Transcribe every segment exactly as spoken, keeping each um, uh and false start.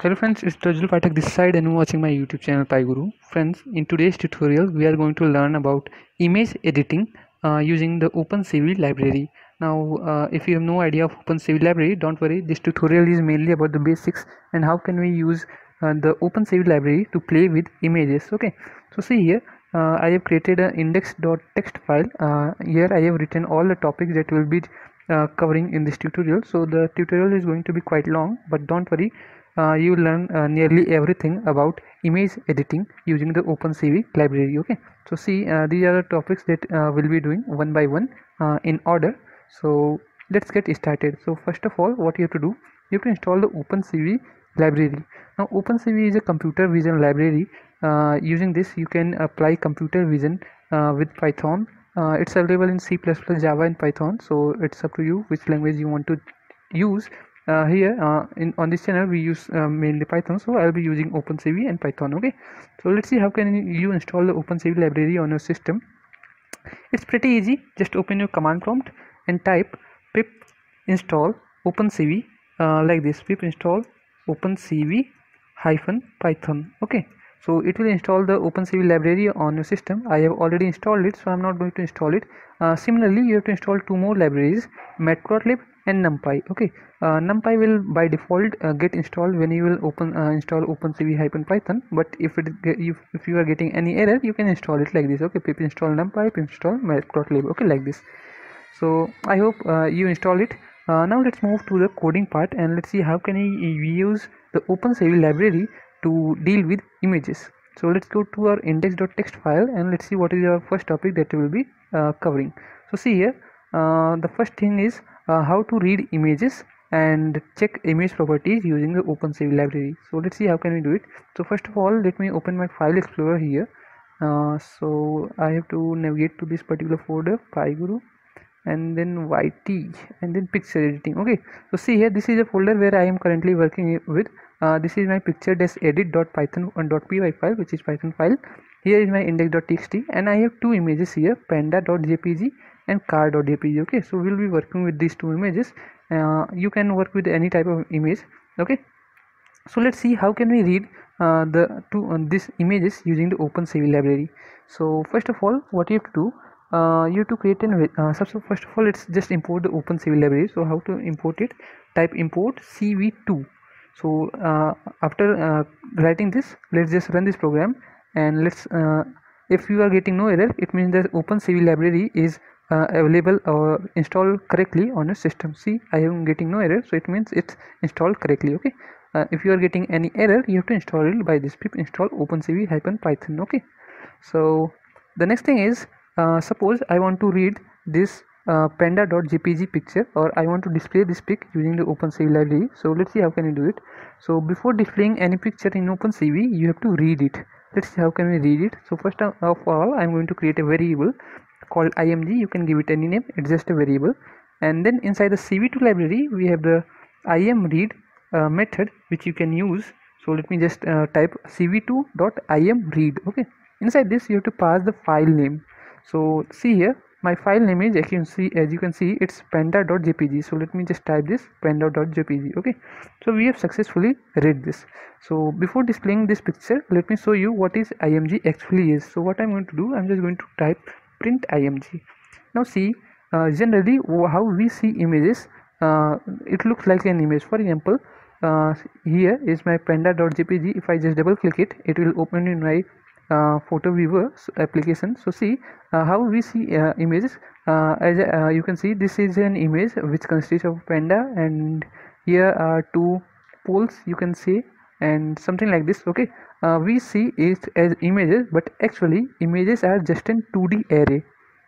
Hello friends, it's Tajul Pathak this side and you're watching my YouTube channel PyGuru. Friends, in today's tutorial we are going to learn about image editing uh, using the OpenCV library. Now uh, if you have no idea of OpenCV library, don't worry, this tutorial is mainly about the basics and how can we use uh, the OpenCV library to play with images. Okay, so see here, uh, I have created an index.txt file. Uh, here I have written all the topics that will be uh, covering in this tutorial. So the tutorial is going to be quite long, but don't worry, uh, you will learn uh, nearly everything about image editing using the OpenCV library. Okay, so see, uh, these are the topics that uh, we'll be doing one by one uh, in order. So let's get started. So first of all, what you have to do, you have to install the OpenCV library. Now OpenCV is a computer vision library. Uh, using this you can apply computer vision uh, with Python. Uh, it's available in C plus plus, Java and Python, so it's up to you which language you want to use. Uh, here uh, in on this channel we use uh, mainly Python, so I'll be using OpenCV and Python. Okay, so let's see how can you install the OpenCV library on your system. It's pretty easy. Just open your command prompt and type pip install OpenCV uh, like this, pip install OpenCV hyphen Python. Okay, so it will install the OpenCV library on your system. I have already installed it, so I'm not going to install it. Uh, similarly, you have to install two more libraries, matplotlib and numpy. Okay, uh, numpy will by default uh, get installed when you will open uh, install OpenCV hyphen Python, but if it if, if you are getting any error, you can install it like this. Okay, pip install numpy, pip install matplotlib. Okay, like this. So I hope uh, you install it. Uh, now let's move to the coding part and let's see how can we use the OpenCV library to deal with images. So let's go to our index.txt file and let's see what is our first topic that we will be uh, covering. So see here, uh, the first thing is uh, how to read images and check image properties using the OpenCV library. So let's see how can we do it. So first of all, let me open my file explorer here. Uh, so I have to navigate to this particular folder, PyGuru, and then Y T and then picture editing. Okay, so see here, this is a folder where I am currently working with. Uh, this is my picture-edit.python.py file, which is Python file. Here is my index.txt and I have two images here, panda.jpg and car.jpg. Okay, so we'll be working with these two images. Uh, you can work with any type of image. Okay, so let's see how can we read uh, the two uh, these images using the OpenCV library. So first of all, what you have to do, uh, you have to create an uh, so first of all, let's just import the OpenCV library. So how to import it? Type import C V two. So uh, after uh, writing this, let's just run this program and let's uh, if you are getting no error, it means that OpenCV library is uh, available or installed correctly on your system. See, I am getting no error, so it means it's installed correctly. Okay, uh, if you are getting any error, you have to install it by this pip install OpenCV hyphen Python. Okay, so the next thing is, uh, suppose I want to read this uh, panda.jpg picture, or I want to display this pic using the OpenCV library. So let's see how can you do it. So before displaying any picture in OpenCV, you have to read it. Let's see how can we read it. So first of all, I'm going to create a variable called img. You can give it any name, it's just a variable. And then inside the C V two library, we have the imread uh, method which you can use. So let me just uh, type C V two dot imread. Okay, inside this you have to pass the file name. So see here, my file name is, as you can see, as you can see it's panda.jpg. So let me just type this panda.jpg. Okay, so we have successfully read this. So before displaying this picture, let me show you what is img actually is. So what I'm going to do, I'm just going to type print img. Now see, uh, generally how we see images, uh, it looks like an image. For example, uh, here is my panda.jpg. If I just double click it, it will open in my uh, photo viewer application. So see uh, how we see uh, images. Uh, as uh, you can see, this is an image which consists of panda, and here are two poles, you can see, and something like this. Okay, uh, we see it as images, but actually images are just in two D array.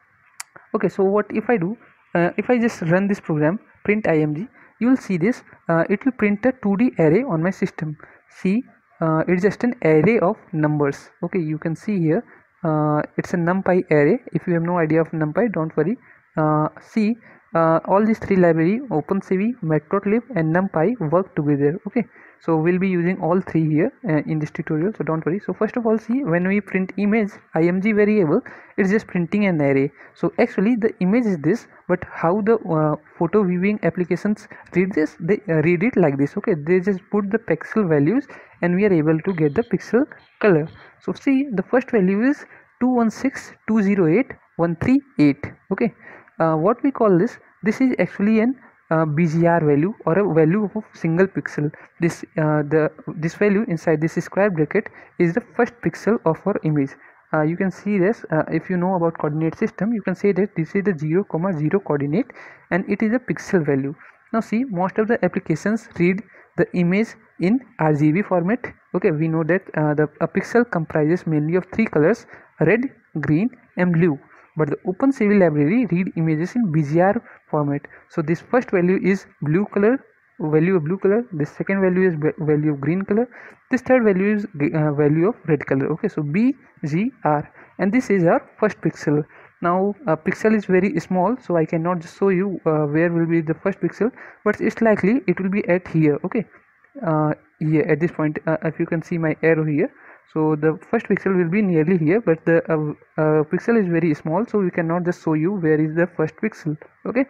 Okay, so what if I do, uh, if I just run this program print img, you will see this, uh, it will print a two D array on my system. See, uh, it's just an array of numbers. Okay, you can see here, uh, it's a numpy array. If you have no idea of numpy, don't worry. Uh, see, uh, all these three library, OpenCV, matplotlib and numpy, work together. Okay, so we'll be using all three here uh, in this tutorial, so don't worry. So first of all, see, when we print image img variable, it's just printing an array. So actually the image is this, but how the uh, photo viewing applications read this, they uh, read it like this. Okay, they just put the pixel values and we are able to get the pixel color. So see, the first value is two one six dot two zero eight dot one three eight. Okay, uh, what we call this, this is actually an uh, B G R value or a value of single pixel. This uh, the this value inside this square bracket is the first pixel of our image. Uh, you can see this, uh, if you know about coordinate system, you can say that this is the zero comma zero coordinate and it is a pixel value. Now see, most of the applications read the image in R G B format. Okay, we know that uh, the a pixel comprises mainly of three colors: red, green and blue, but the OpenCV library read images in B G R format. So this first value is blue color, value of blue color, this second value is value of green color, this third value is uh, value of red color. Okay, so B G R, and this is our first pixel. Now uh, pixel is very small, so I cannot just show you uh, where will be the first pixel, but it's likely it will be at here. Okay, uh, here at this point, uh, if you can see my arrow here, so the first pixel will be nearly here, but the uh, uh, pixel is very small, so we cannot just show you where is the first pixel. Okay,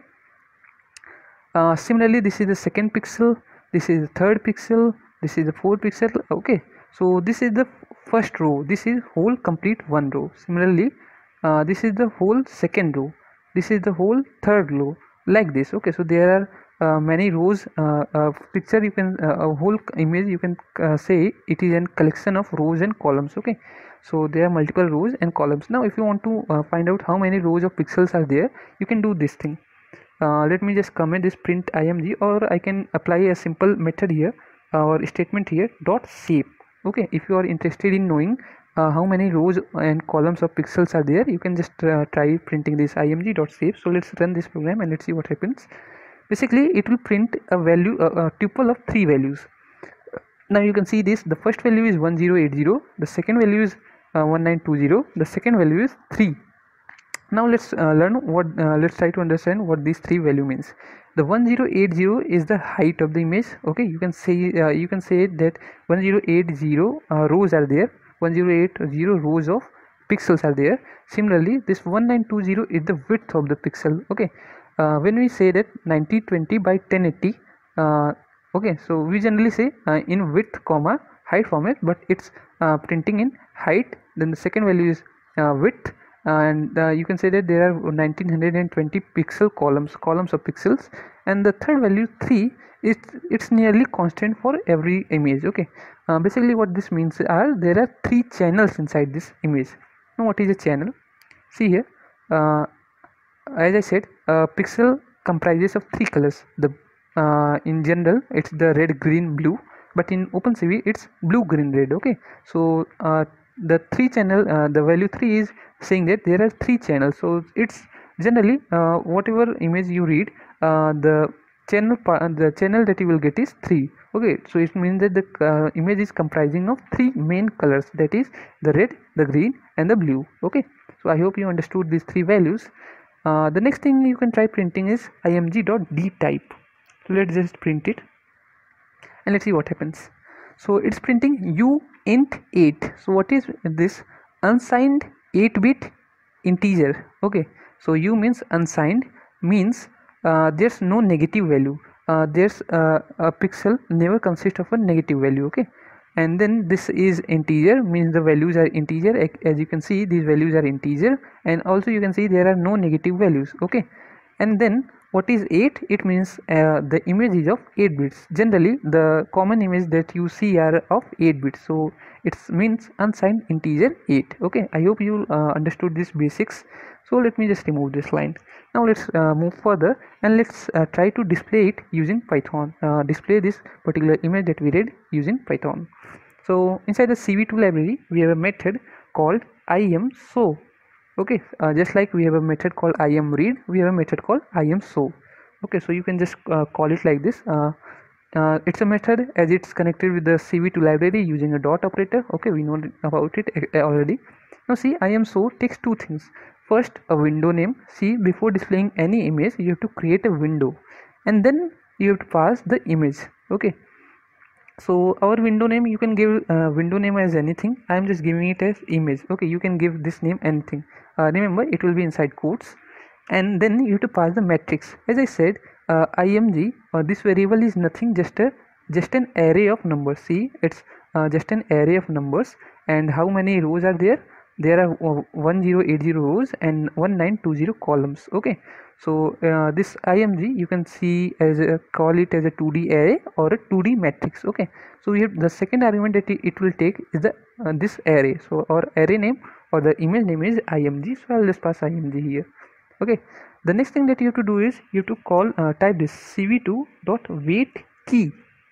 uh, similarly this is the second pixel, this is the third pixel, this is the fourth pixel. Okay, so this is the first row, this is whole complete one row. Similarly uh, this is the whole second row, this is the whole third row, like this. Okay, so there are uh, many rows. uh, uh, picture you can uh, a whole image you can uh, say it is a collection of rows and columns. Okay, so there are multiple rows and columns. Now if you want to uh, find out how many rows of pixels are there, you can do this thing. Uh, let me just comment this print img, or I can apply a simple method here uh, or statement here, dot shape. Okay, if you are interested in knowing uh, how many rows and columns of pixels are there, you can just uh, try printing this img dot shape. So let's run this program and let's see what happens. Basically it will print a value, a, a tuple of three values. Now you can see this, the first value is one zero eight zero, the second value is uh, one nine two zero, the second value is three. Now let's uh, learn what uh, let's try to understand what these three value means. The one zero eight zero is the height of the image. Okay, you can say uh, you can say that one zero eight zero uh, rows are there, one zero eight zero rows of pixels are there. Similarly this one nine two zero is the width of the pixel. Okay, uh, when we say that ninety twenty by ten eighty, uh, okay, so we generally say uh, in width comma height format, but it's uh, printing in height, then the second value is uh, width, and uh, you can say that there are nineteen twenty pixel columns columns of pixels, and the third value three is it's nearly constant for every image. Okay, uh, basically what this means are there are three channels inside this image. Now what is a channel? See here, uh, as I said, uh, pixel comprises of three colors. The uh, in general it's the red, green, blue, but in OpenCV it's blue, green, red. Okay, so uh, the three channel uh, the value three is saying that there are three channels. So it's generally uh, whatever image you read, uh, the channel the channel that you will get is three. Okay, so it means that the uh, image is comprising of three main colors, that is the red, the green and the blue. Okay, so I hope you understood these three values. Uh, the next thing you can try printing is img.dtype. So let's just print it and let's see what happens. So it's printing u int eight. So what is this? Unsigned eight bit integer. Okay, so u means unsigned, means uh, there's no negative value. Uh, there's uh, a pixel never consists of a negative value. Okay, and then this is integer, means the values are integer. As you can see, these values are integer, and also you can see there are no negative values. Okay, and then what is eight? It means uh, the image is of eight bits. Generally the common image that you see are of eight bits, so it means unsigned integer eight. Okay, I hope you uh, understood these basics. So let me just remove this line. Now let's uh, move further and let's uh, try to display it using Python. Uh, display this particular image that we read using Python. So inside the C V two library we have a method called imshow. Okay, uh, just like we have a method called imread, we have a method called imshow. Okay, so you can just uh, call it like this. Uh, uh, it's a method as it's connected with the C V two library using a dot operator. Okay, we know about it already. Now see, imshow takes two things. First, a window name. See, before displaying any image you have to create a window, and then you have to pass the image. Okay, so our window name, you can give uh, window name as anything. I am just giving it as image. Okay, you can give this name anything. Uh, remember, it will be inside quotes. and then you have to pass the matrix. As I said, uh, img uh, this variable is nothing, just a just an array of numbers. See, it's uh, just an array of numbers. And how many rows are there? There are uh, one zero eight zero rows and one nine two zero columns. Okay, so uh, this img you can see as a, call it as a two D array or a two D matrix. Okay, so we have the second argument that it, it will take is the uh, this array. So our array name or the image name is img, so I'll just pass img here. Okay, the next thing that you have to do is you have to call uh, type this c v two dot wait key.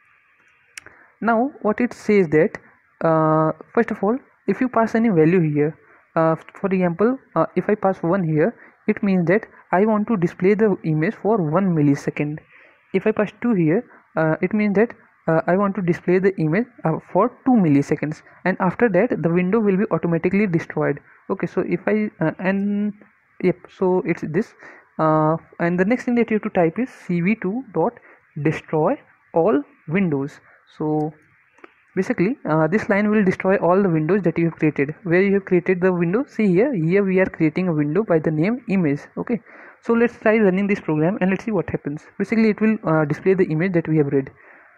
Now what it says that uh, first of all, if you pass any value here, uh, for example, uh, if I pass one here, it means that I want to display the image for one millisecond. If I pass two here, uh, it means that uh, I want to display the image uh, for two milliseconds, and after that the window will be automatically destroyed. Okay, so if I uh, and yep, so it's this uh, and the next thing that you have to type is c v two dot destroy all windows. So basically uh, this line will destroy all the windows that you have created. Where you have created the window, see here here we are creating a window by the name image. Okay, so let's try running this program and let's see what happens. Basically it will uh, display the image that we have read.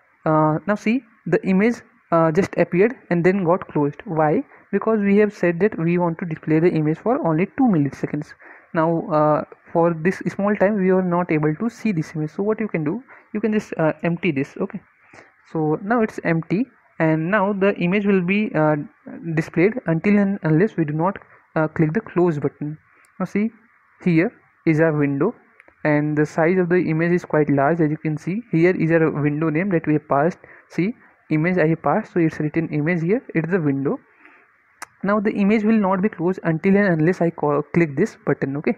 Uh, now see, the image uh, just appeared and then got closed. Why? Because we have said that we want to display the image for only two milliseconds. Now uh, for this small time we are not able to see this image. So what you can do, you can just uh, empty this. Okay, so now it's empty, and now the image will be uh, displayed until and unless we do not uh, click the close button. Now see, here is our window and the size of the image is quite large. As you can see, here is a window name that we have passed. See, image I have passed, so it's written image here, it's the window. Now the image will not be closed until and unless I call, click this button. Okay,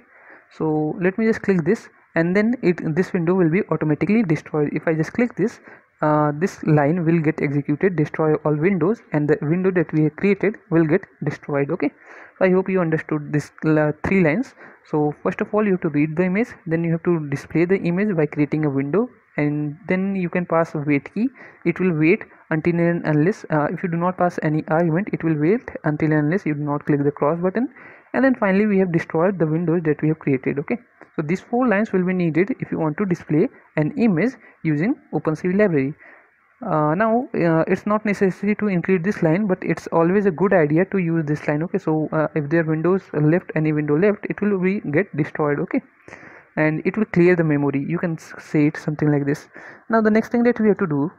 so let me just click this, and then it this window will be automatically destroyed. If I just click this, uh, this line will get executed, destroy all windows, and the window that we have created will get destroyed. Okay, so I hope you understood this uh, three lines. So first of all you have to read the image, then you have to display the image by creating a window, and then you can pass a wait key. It will wait until and unless uh, if you do not pass any argument, it will wait until and unless you do not click the cross button, and then finally we have destroyed the windows that we have created. Okay, so these four lines will be needed if you want to display an image using OpenCV library. Uh, now uh, it's not necessary to include this line, but it's always a good idea to use this line. Okay, so uh, if there are windows left, any window left, it will be get destroyed. Okay, and it will clear the memory. You can say it something like this. Now the next thing that we have to do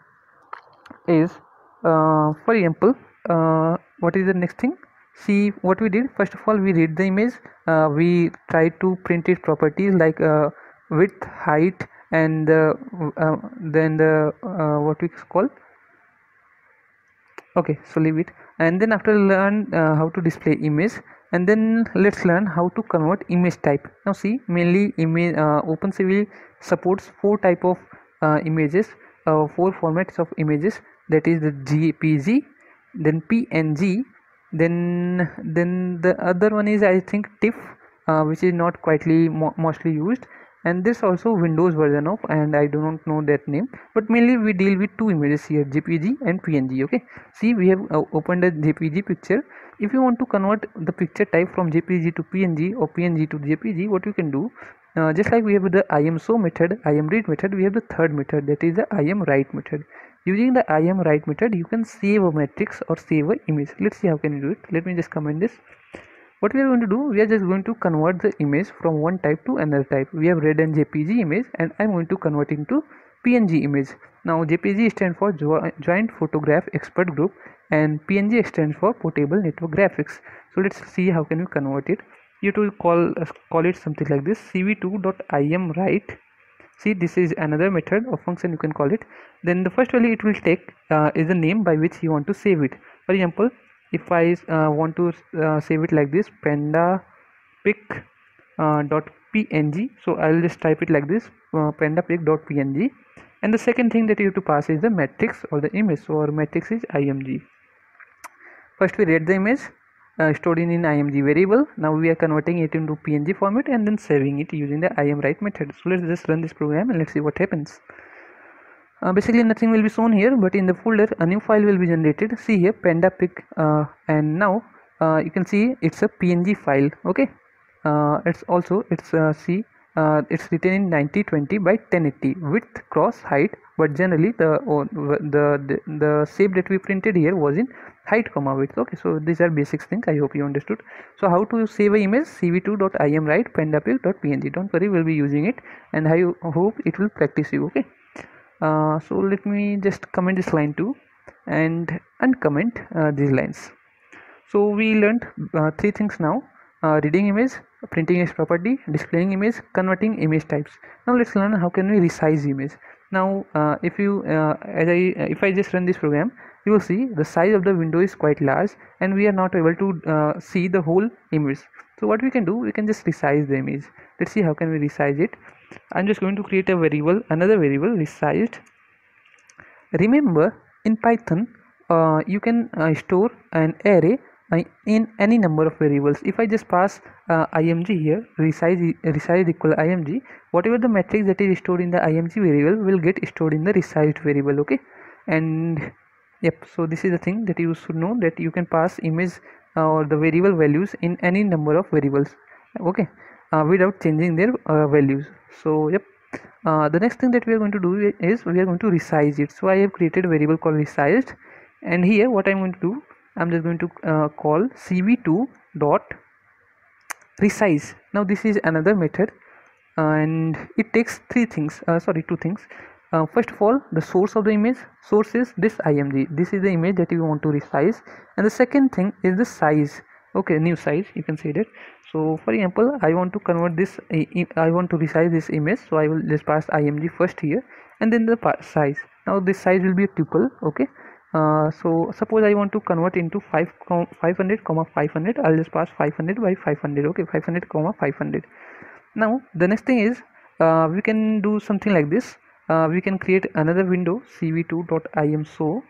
is uh, for example uh, what is the next thing? See what we did. First of all, we read the image, uh, we try to print its properties like uh, width, height, and uh, uh, then the uh, what we call, okay, so leave it. And then after learn uh, how to display image, and then let's learn how to convert image type. Now see, mainly image uh, OpenCV supports four type of uh, images, uh, four formats of images, that is the J P G, then P N G, then then the other one is I think TIFF, uh, which is not quietly mo mostly used, and this also Windows version of, and I do not know that name, but mainly we deal with two images here, J P G and P N G. Okay, see, we have uh, opened a J P G picture. If you want to convert the picture type from J P G to P N G or P N G to J P G, what you can do, uh, just like we have the imshow method, imread method, we have the third method, that is the imwrite method. Using the imwrite method, you can save a matrix or save a image. Let's see how can you do it. Let me just comment this. What we are going to do, we are just going to convert the image from one type to another type. We have read an J P G image, and I'm going to convert it into P N G image. Now J P G stands for jo Joint Photograph Expert Group, and P N G stands for Portable Network Graphics. So let's see how can you convert it. You have to call uh, call it something like this, c v two dot imwrite. See, this is another method or function, you can call it. Then the first value it will take uh, is the name by which you want to save it. For example, if I uh, want to uh, save it like this, panda pic uh, dot png, so I will just type it like this, uh, panda pic dot png, and the second thing that you have to pass is the matrix or the image. So our matrix is img. First we read the image, uh, stored in in img variable. Now we are converting it into P N G format and then saving it using the imwrite method. So let's just run this program and let's see what happens. Uh, basically nothing will be shown here, but in the folder a new file will be generated. See here, panda pic, uh, and now uh, you can see it's a P N G file. Okay, uh, it's also it's uh, see uh, it's written in ninety twenty by ten eighty width cross height, but generally the uh, the, the the shape that we printed here was in height comma width. Okay, so these are basics things. I hope you understood. So how to save an image? c v two dot im write pandapic.png. Don't worry, we'll be using it, and I hope it will practice you. Okay, uh, so let me just comment this line too and uncomment uh, these lines. So we learned uh, three things now: uh, reading image, printing image property, displaying image, converting image types. Now let's learn how can we resize image. Now uh, if you uh, as I if I just run this program, you will see the size of the window is quite large and we are not able to uh, see the whole image. So what we can do, we can just resize the image. Let's see how can we resize it. I'm just going to create a variable, another variable, resized. Remember, in Python uh, you can uh, store an array uh, in any number of variables. If I just pass uh, img here, resize resize equal img, whatever the matrix that is stored in the img variable will get stored in the resized variable. Okay, and yep, so this is the thing that you should know, that you can pass image uh, or the variable values in any number of variables. Okay, uh, without changing their uh, values. So yep, uh, the next thing that we are going to do is we are going to resize it. So I have created a variable called resized, and here what I'm going to do, I'm just going to uh, call c v two dot resize. Now this is another method, uh, and it takes three things, uh, sorry two things. Uh, first of all, the source of the image. Source is this img, this is the image that you want to resize, and the second thing is the size. Okay, new size, you can say that. So for example, I want to convert this, I want to resize this image, so I will just pass img first here and then the size. Now this size will be a tuple. Okay, uh, so suppose I want to convert into five hundred comma five hundred, I'll just pass five hundred by five hundred. Okay, five hundred comma five hundred. Now the next thing is uh, we can do something like this. Uh, we can create another window, c v two dot im show,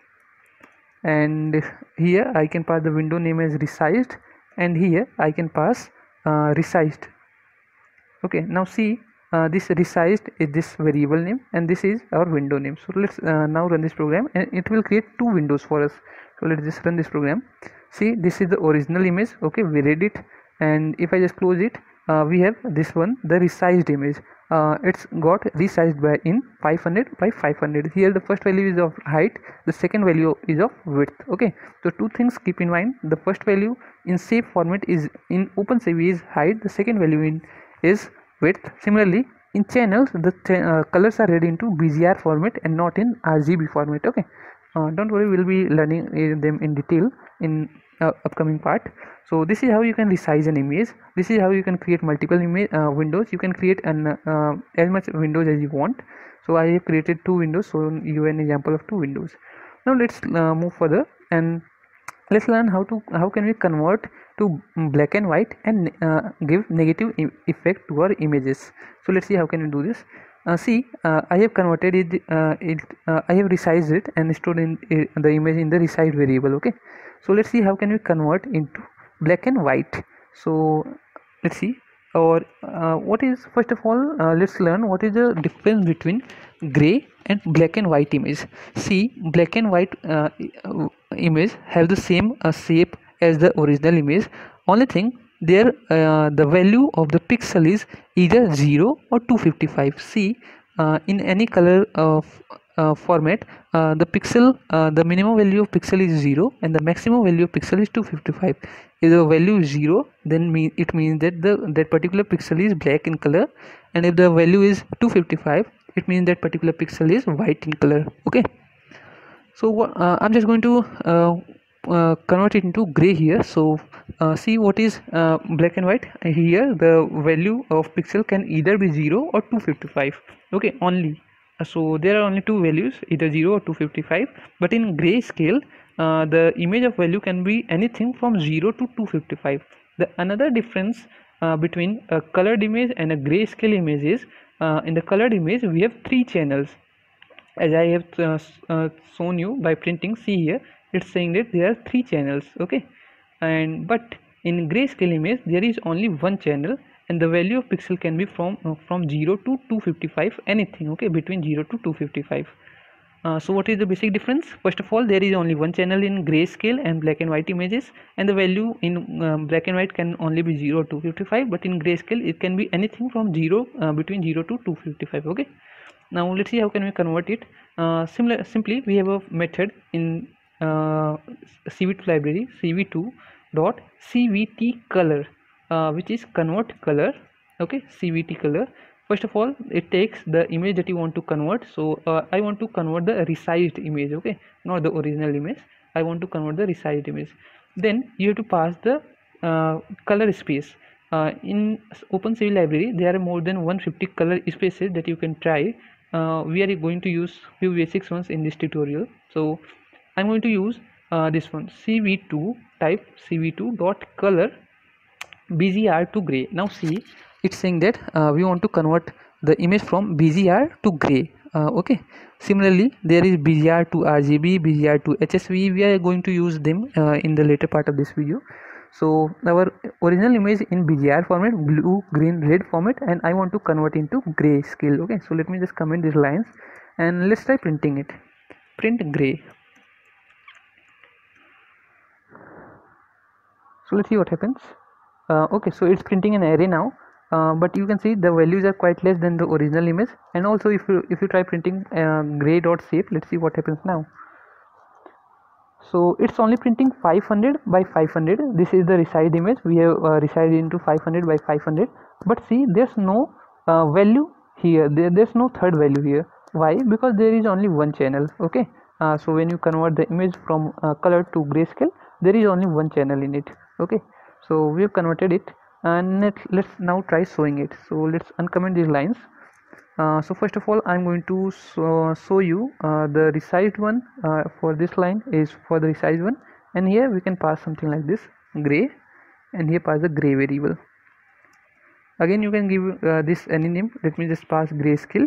and here I can pass the window name as resized, and here I can pass uh, resized. Okay, now see, uh, this resized is this variable name and this is our window name. So let's uh, now run this program and it will create two windows for us. So let's just run this program. See, this is the original image. Okay, we read it, and if I just close it, uh, we have this one, the resized image. Uh, it's got resized by in five hundred by five hundred. Here the first value is of height, the second value is of width. Okay, so two things keep in mind. The first value in shape format is in OpenCV is height, the second value in is width. Similarly, in channels the ch uh, colors are read into B G R format and not in R G B format. Okay, uh, don't worry, we'll be learning uh, them in detail in uh, upcoming part. So this is how you can resize an image. This is how you can create multiple image uh, windows. You can create an uh, as much windows as you want. So I have created two windows, so you have an example of two windows. Now let's uh, move further and let's learn how to how can we convert to black and white and uh, give negative e effect to our images. So let's see how can we do this. Uh, see, uh, I have converted it, uh, it uh, I have resized it and stored in uh, the image in the resized variable. Okay, so let's see how can we convert into black and white. So let's see, or uh, what is, first of all uh, let's learn what is the difference between gray and black and white image. See, black and white uh, image have the same uh, shape as the original image. Only thing, there uh, the value of the pixel is either zero or two fifty-five. See, uh, in any color of uh, format, uh, the pixel uh, the minimum value of pixel is zero and the maximum value of pixel is two fifty-five. If the value is zero, then mean it means that the that particular pixel is black in color, and if the value is two fifty-five, it means that particular pixel is white in color. Okay, so uh, I'm just going to uh, uh, convert it into gray here. So uh, see what is uh, black and white. Here the value of pixel can either be zero or two fifty-five. Okay, only. So there are only two values, either zero or two fifty-five, but in grayscale uh, the image of value can be anything from zero to two fifty-five. The another difference uh, between a colored image and a grayscale image is uh, in the colored image we have three channels, as I have uh, uh, shown you by printing. See here, it's saying that there are three channels. Okay, and but in grayscale image there is only one channel, and the value of pixel can be from uh, from zero to two fifty-five, anything. Okay, between zero to two fifty-five. Uh, so what is the basic difference? First of all, there is only one channel in grayscale and black and white images, and the value in um, black and white can only be zero to two fifty-five, but in grayscale it can be anything from zero uh, between zero to two fifty-five. Okay, now let's see how can we convert it. Uh, similar simply we have a method in uh, C V two library, C V two dot C V T color, uh, which is convert color. Okay, C V T color. First of all, it takes the image that you want to convert. So uh, I want to convert the resized image, okay, not the original image. I want to convert the resized image. Then you have to pass the uh, color space. Uh, in OpenCV library there are more than one hundred fifty color spaces that you can try. Uh, we are going to use few basics ones in this tutorial. So I'm going to use uh, this one, C V two, type C V two dot color B G R to gray. Now see, it's saying that uh, we want to convert the image from B G R to gray. Uh, okay, similarly there is B G R to R G B, B G R to H S V. We are going to use them uh, in the later part of this video. So our original image in B G R format, blue, green, red format, and I want to convert into gray scale. Okay, so let me just comment these lines and let's try printing it. Print gray. So let's see what happens. Uh, okay, so it's printing an array now, uh, but you can see the values are quite less than the original image. And also if you if you try printing uh, gray dot shape, let's see what happens now. So it's only printing five hundred by five hundred. This is the resized image. We have uh, resized into five hundred by five hundred, but see there's no uh, value here. There, there's no third value here. Why? Because there is only one channel. Okay, uh, so when you convert the image from uh, color to grayscale, there is only one channel in it. Okay, so we have converted it, and let's, let's now try showing it. So let's uncomment these lines. Uh, so first of all, I'm going to show, show you uh, the resized one. Uh, for this line is for the resized one, and here we can pass something like this, gray, and here pass the gray variable. Again you can give uh, this any name. Let me just pass grayscale.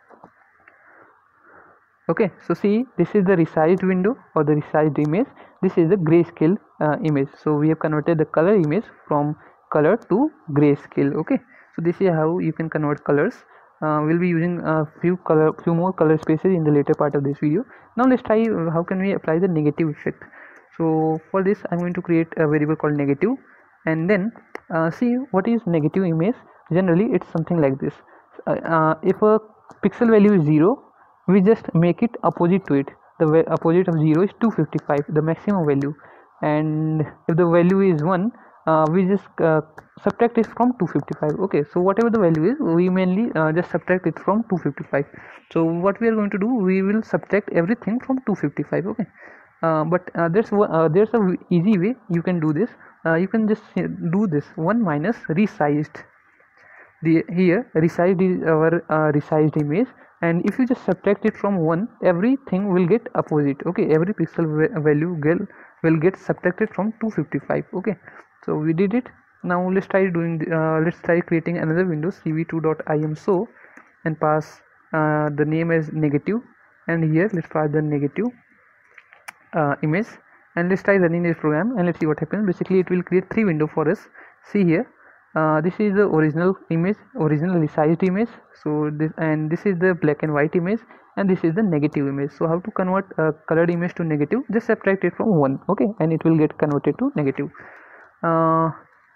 Okay, so see, this is the resized window or the resized image. This is the grayscale uh, image. So we have converted the color image from color to grayscale. Okay, so this is how you can convert colors. Uh, we'll be using a few color few more color spaces in the later part of this video. Now let's try uh, how can we apply the negative effect. So for this I'm going to create a variable called negative, and then uh, see what is negative image. Generally it's something like this. Uh, uh, if a pixel value is zero, we just make it opposite to it. The opposite of zero is two fifty-five, the maximum value, and if the value is one, uh, we just uh, subtract it from two fifty-five. Okay, so whatever the value is, we mainly uh, just subtract it from two fifty-five. So what we are going to do, we will subtract everything from two fifty-five. Okay, uh, but uh, there's uh, there's a easy way you can do this. Uh, you can just do this one minus resized. The here resized is our uh, resized image, and if you just subtract it from one, everything will get opposite. Okay, every pixel value will will get subtracted from two fifty-five. Okay, so we did it. Now let's try doing the, uh, let's try creating another window, C V two dot I M S O, and pass uh, the name as negative, and here let's pass the negative uh, image, and let's try running this program and let's see what happens. Basically it will create three windows for us. See here, uh, this is the original image, original resized image. So this, and this is the black and white image, and this is the negative image. So how to convert a colored image to negative? Just subtract it from one. Okay, and it will get converted to negative. Uh,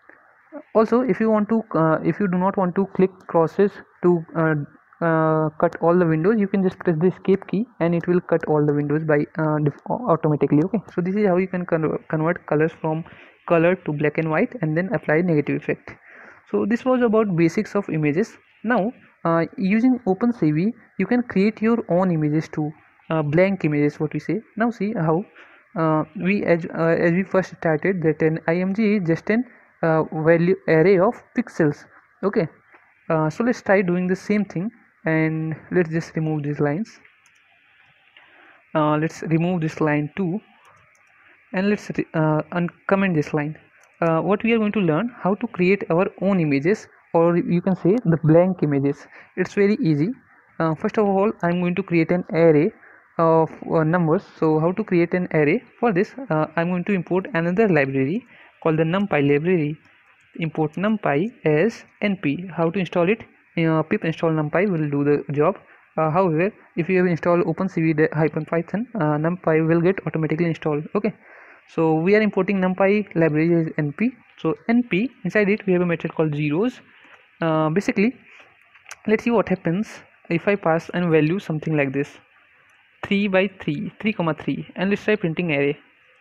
also if you want to uh, if you do not want to click crosses to uh, uh, cut all the windows, you can just press the escape key and it will cut all the windows by uh, automatically. Okay, so this is how you can con convert colors from color to black and white and then apply negative effect. So this was about basics of images. Now uh, using OpenCV you can create your own images too, uh, blank images what we say. Now see how uh, we as, uh, as we first started that an I M G is just an uh, value array of pixels. Okay, uh, so let's try doing the same thing, and let's just remove these lines. Uh, let's remove this line too, and let's uh, uncomment this line. Uh, what we are going to learn how to create our own images, or you can say the blank images. It's very easy. Uh, first of all I'm going to create an array of uh, numbers. So how to create an array? For this uh, I'm going to import another library called the NumPy library. Import NumPy as np. How to install it? Uh, pip install NumPy will do the job. Uh, however, if you have installed opencv-python, uh, numpy will get automatically installed. Okay, so we are importing numpy library as np. So np, inside it we have a method called zeros. Uh, basically, let's see what happens if I pass and value something like this, three by three, three comma three, and let's try printing array,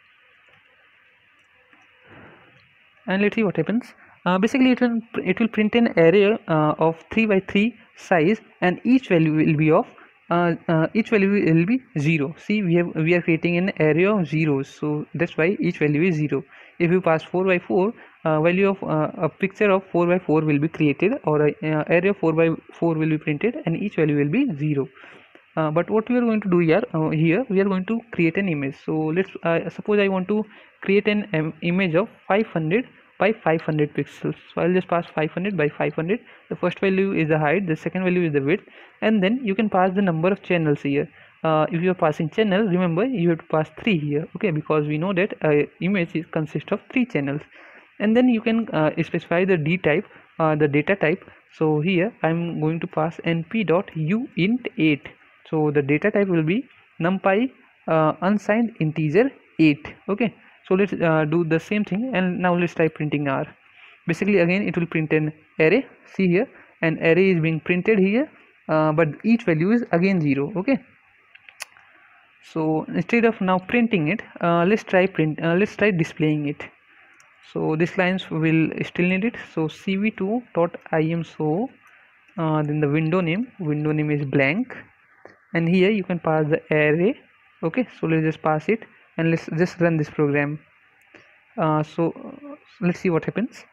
and let's see what happens. Uh, basically it will it will print an array uh, of three by three size, and each value will be of uh, uh, each value will be zero. See, we have we are creating an array of zeros, so that's why each value is zero. If you pass four by four, uh, value of uh, a picture of four by four will be created, or a uh, array of four by four will be printed, and each value will be zero. Uh, but what we are going to do here uh, here we are going to create an image. So let's uh, suppose I want to create an um, image of five hundred by five hundred pixels. So I'll just pass five hundred by five hundred. The first value is the height, the second value is the width, and then you can pass the number of channels here. Uh, if you are passing channel, remember you have to pass three here, okay, because we know that uh, image is consists of three channels. And then you can uh, specify the d type, uh, the data type. So here I'm going to pass np.uint eight. So the data type will be numpy uh, unsigned integer eight. Okay, so let's uh, do the same thing, and now let's try printing r. Basically again it will print an array. See here, an array is being printed here, uh, but each value is again zero. Okay, so instead of now printing it, uh, let's try print uh, let's try displaying it. So this lines will still need it. So c v two dot imso, uh, then the window name window name is blank, and here you can pass the array. Okay, so let's just pass it, and let's just run this program. Uh, so uh, let's see what happens.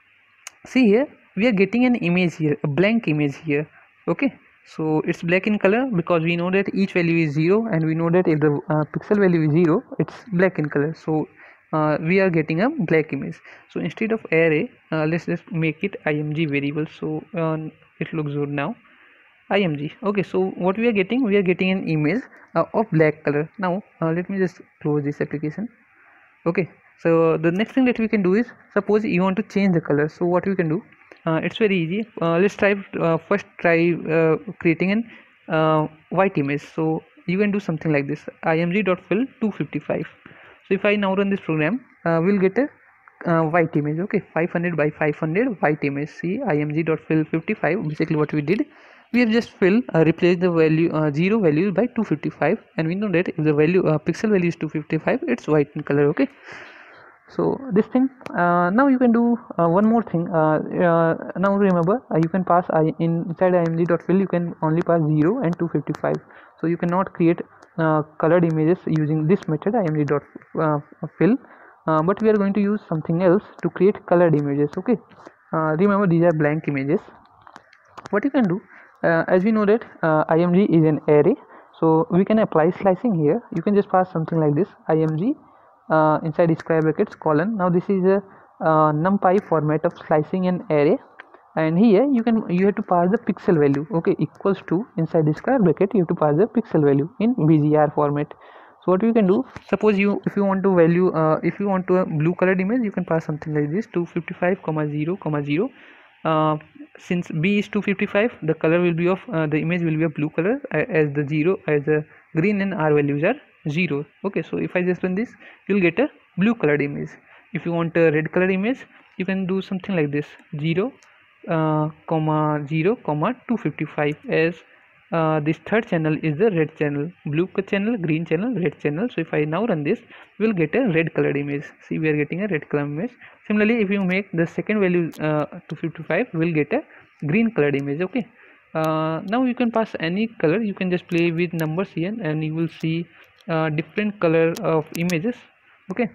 See here, we are getting an image here, a blank image here. Okay, so it's black in color because we know that each value is zero, and we know that if the uh, pixel value is zero, it's black in color. So uh, we are getting a black image. So instead of array, uh, let's just make it img variable. So uh, it looks good now. Img. Okay, so what we are getting, we are getting an image uh, of black color. Now uh, let me just close this application. Okay, so the next thing that we can do is, suppose you want to change the color. So what we can do, uh, it's very easy. Uh, let's try uh, first try uh, creating an uh, white image. So you can do something like this, img.fill two fifty-five. So if I now run this program, uh, we'll get a uh, white image. Okay, five hundred by five hundred white image. See, img.fill fifty-five. Basically what we did, we have just fill uh, replace the value uh, zero value by two fifty-five, and we know that if the value uh, pixel value is two fifty-five, it's white in color. Okay, so this thing, uh, now you can do uh, one more thing. Uh, uh, now remember, uh, you can pass I in inside img.fill, you can only pass zero and two fifty-five. So you cannot create uh, colored images using this method img.fill, uh, but we are going to use something else to create colored images. Okay, uh, remember these are blank images. What you can do, uh, as we know that uh, img is an array, so we can apply slicing here. You can just pass something like this, img uh, inside square brackets colon. Now this is a uh, numpy format of slicing an array, and here you can you have to pass the pixel value. Okay, equals to, inside the square bracket you have to pass the pixel value in B G R format. So what you can do, suppose you if you want to value uh, if you want to a blue colored image, you can pass something like this, two fifty-five comma zero comma zero. Uh, since B is two fifty-five, the color will be of uh, the image will be of blue color, uh, as the zero as the green and R values are zero. Okay, so if I just run this, you'll get a blue colored image. If you want a red colored image, you can do something like this, zero uh, comma zero comma two fifty-five, as uh, this third channel is the red channel, blue channel, green channel, red channel. So if I now run this, we'll get a red colored image. See, we are getting a red colored image. Similarly, if you make the second value uh, two fifty-five, we'll get a green colored image. Okay, uh, now you can pass any color. You can just play with numbers here, and you will see uh, different color of images. Okay,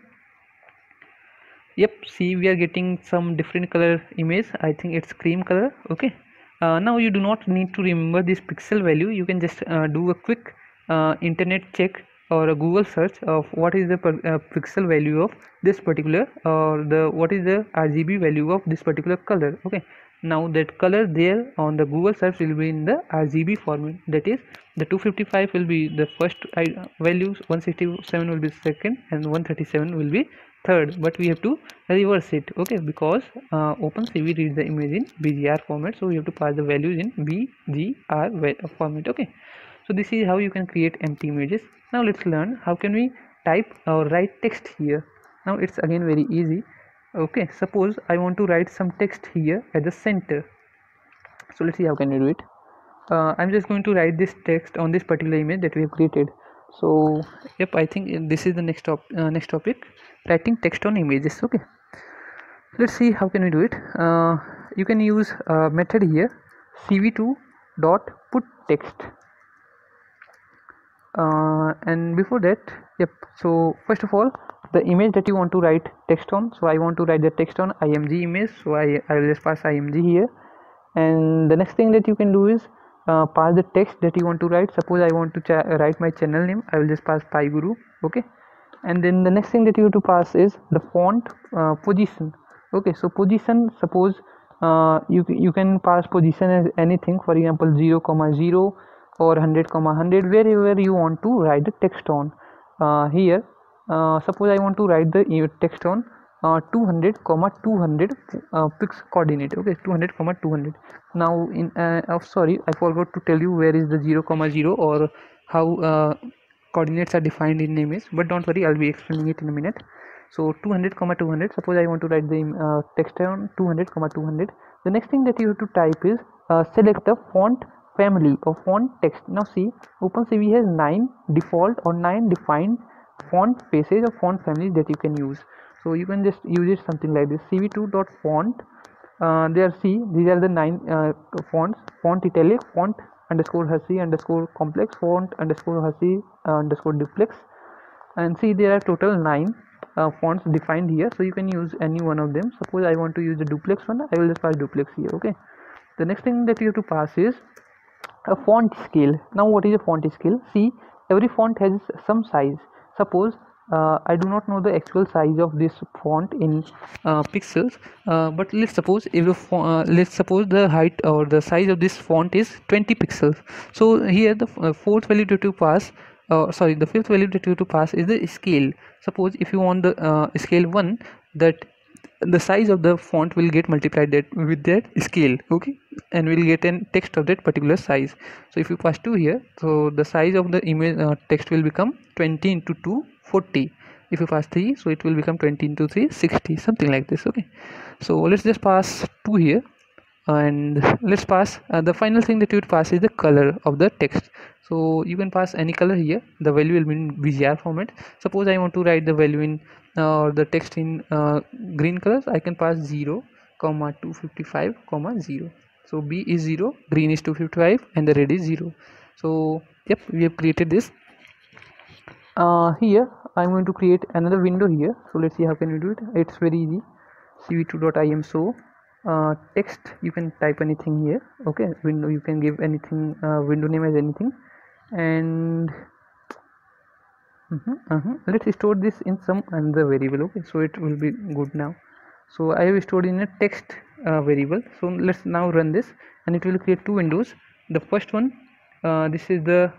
yep, see, we are getting some different color image. I think it's cream color. Okay, uh, now you do not need to remember this pixel value. You can just uh, do a quick uh, internet check or a Google search of what is the per, uh, pixel value of this particular, or the what is the R G B value of this particular color. Okay, now that color there on the Google search will be in the R G B format. That is, the two fifty-five will be the first values, one sixty-seven will be second, and one thirty-seven will be third, but we have to reverse it, okay, because uh, OpenCV reads the image in B G R format, so we have to pass the values in B G R format, okay. So this is how you can create empty images. Now let's learn how can we type or write text here. Now it's again very easy, okay. Suppose I want to write some text here at the center, so let's see how can we do it. uh, I'm just going to write this text on this particular image that we have created. So yep, I think this is the next top uh, next topic, writing text on images, okay. Let's see how can we do it. Uh, you can use a method here, c v two dot put text, uh, and before that, yep, so first of all, the image that you want to write text on, so I want to write the text on img image, so I, I will just pass img here. And the next thing that you can do is uh, pass the text that you want to write. Suppose I want to write my channel name, I will just pass PyGuru, okay. And then the next thing that you have to pass is the font uh, position, okay. So position, suppose uh, you you can pass position as anything, for example zero comma zero or one hundred comma one hundred, wherever you want to write the text on. Uh, here uh, suppose I want to write the text on uh, two hundred comma two hundred uh, pix coordinate, okay, two hundred comma two hundred. Now in uh, oh, sorry, I forgot to tell you where is the zero comma zero or how uh, coordinates are defined in image, but don't worry, I'll be explaining it in a minute. So two hundred comma two hundred, suppose I want to write the uh, text on two hundred comma two hundred. The next thing that you have to type is uh, select the font family of font text. Now see, OpenCV has nine default or nine defined font faces or font families that you can use. So you can just use it something like this, c v two dot font. Uh, there, see, these are the nine uh, fonts: font italic, font underscore Hussie underscore complex, font underscore Hussie uh, underscore duplex, and see there are total nine uh, fonts defined here. So you can use any one of them. Suppose I want to use the duplex one, I will just pass duplex here, okay. The next thing that you have to pass is a font scale. Now what is a font scale? See, every font has some size. Suppose uh, I do not know the actual size of this font in uh, pixels, uh, but let's suppose if the uh, let's suppose the height or the size of this font is twenty pixels. So here the uh, fourth value to pass uh, sorry the fifth value that you have to pass is the scale. Suppose if you want the uh, scale one, that the size of the font will get multiplied that with that scale, okay, and we'll get an text of that particular size. So if you pass two here, so the size of the image uh, text will become twenty into two, forty. If you pass three, so it will become twenty into three, sixty, something like this, okay. So let's just pass two here, and let's pass uh, the final thing that you would pass is the color of the text. So you can pass any color here, the value will be in B G R format. Suppose I want to write the value in uh, or the text in uh, green colors, I can pass zero comma two fifty-five comma zero. So B is zero, green is two fifty-five, and the red is zero. So yep, we have created this. Uh, here I'm going to create another window here, so let's see how can we do it. It's very easy, c v two dot i m so uh, text, you can type anything here, okay. Window, you can give anything, uh, window name as anything, and uh-huh, uh-huh. let's store this in some another variable, okay, so it will be good now. So I have stored in a text uh, variable. So let's now run this, and it will create two windows. The first one, uh, this is the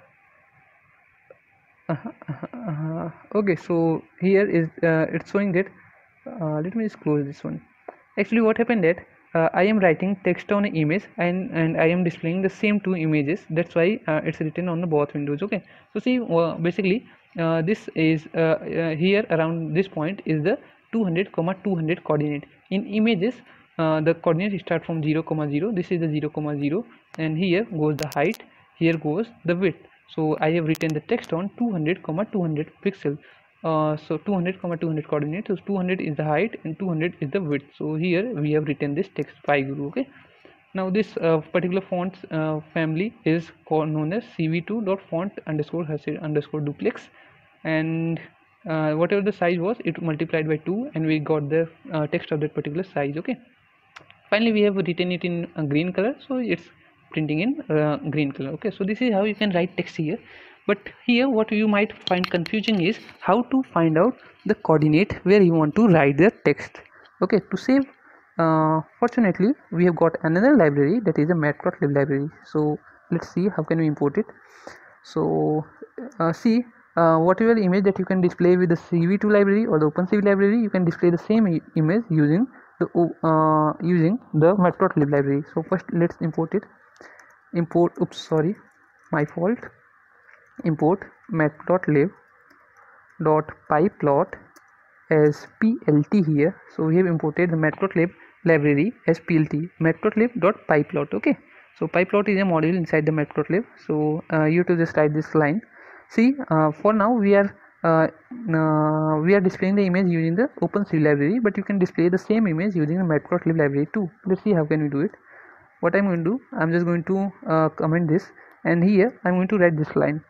uh -huh, uh -huh, uh -huh. okay, so here is uh, it's showing that uh, let me just close this one. Actually what happened that uh, I am writing text on an image, and and I am displaying the same two images, that's why uh, it's written on the both windows, okay. So see, uh, basically uh, this is uh, uh, here around this point is the two hundred comma two hundred coordinate. In images uh, the coordinates start from zero comma zero, this is the zero comma zero, and here goes the height, here goes the width. So I have written the text on two hundred comma two hundred pixel. Uh, so two hundred comma two hundred coordinate, so two hundred is the height and two hundred is the width. So here we have written this text PyGuru, okay. Now this uh, particular font uh, family is called known as c v two dot font underscore Hussie underscore duplex, and uh, whatever the size was, it multiplied by two, and we got the uh, text of that particular size, okay. Finally we have written it in a green color, so it's printing in uh, green color, okay. So this is how you can write text here. But here what you might find confusing is how to find out the coordinate where you want to write the text, okay. To save, uh, fortunately we have got another library, that is a matplotlib library. So let's see how can we import it. So uh, see, uh, whatever image that you can display with the C V two library or the OpenCV library, you can display the same image using the uh, using the matplotlib library. So first let's import it. Import oops sorry my fault import matplotlib dot pyplot as plt here. So we have imported the matplotlib library as plt, matplotlib dot pyplot. Okay, so pyplot is a module inside the matplotlib. So uh, you have to just write this line. See, uh, for now we are uh, uh, we are displaying the image using the OpenCV library, but you can display the same image using the matplotlib library too. Let's see how can we do it. What I'm going to do, I'm just going to uh, comment this, and here I'm going to write this line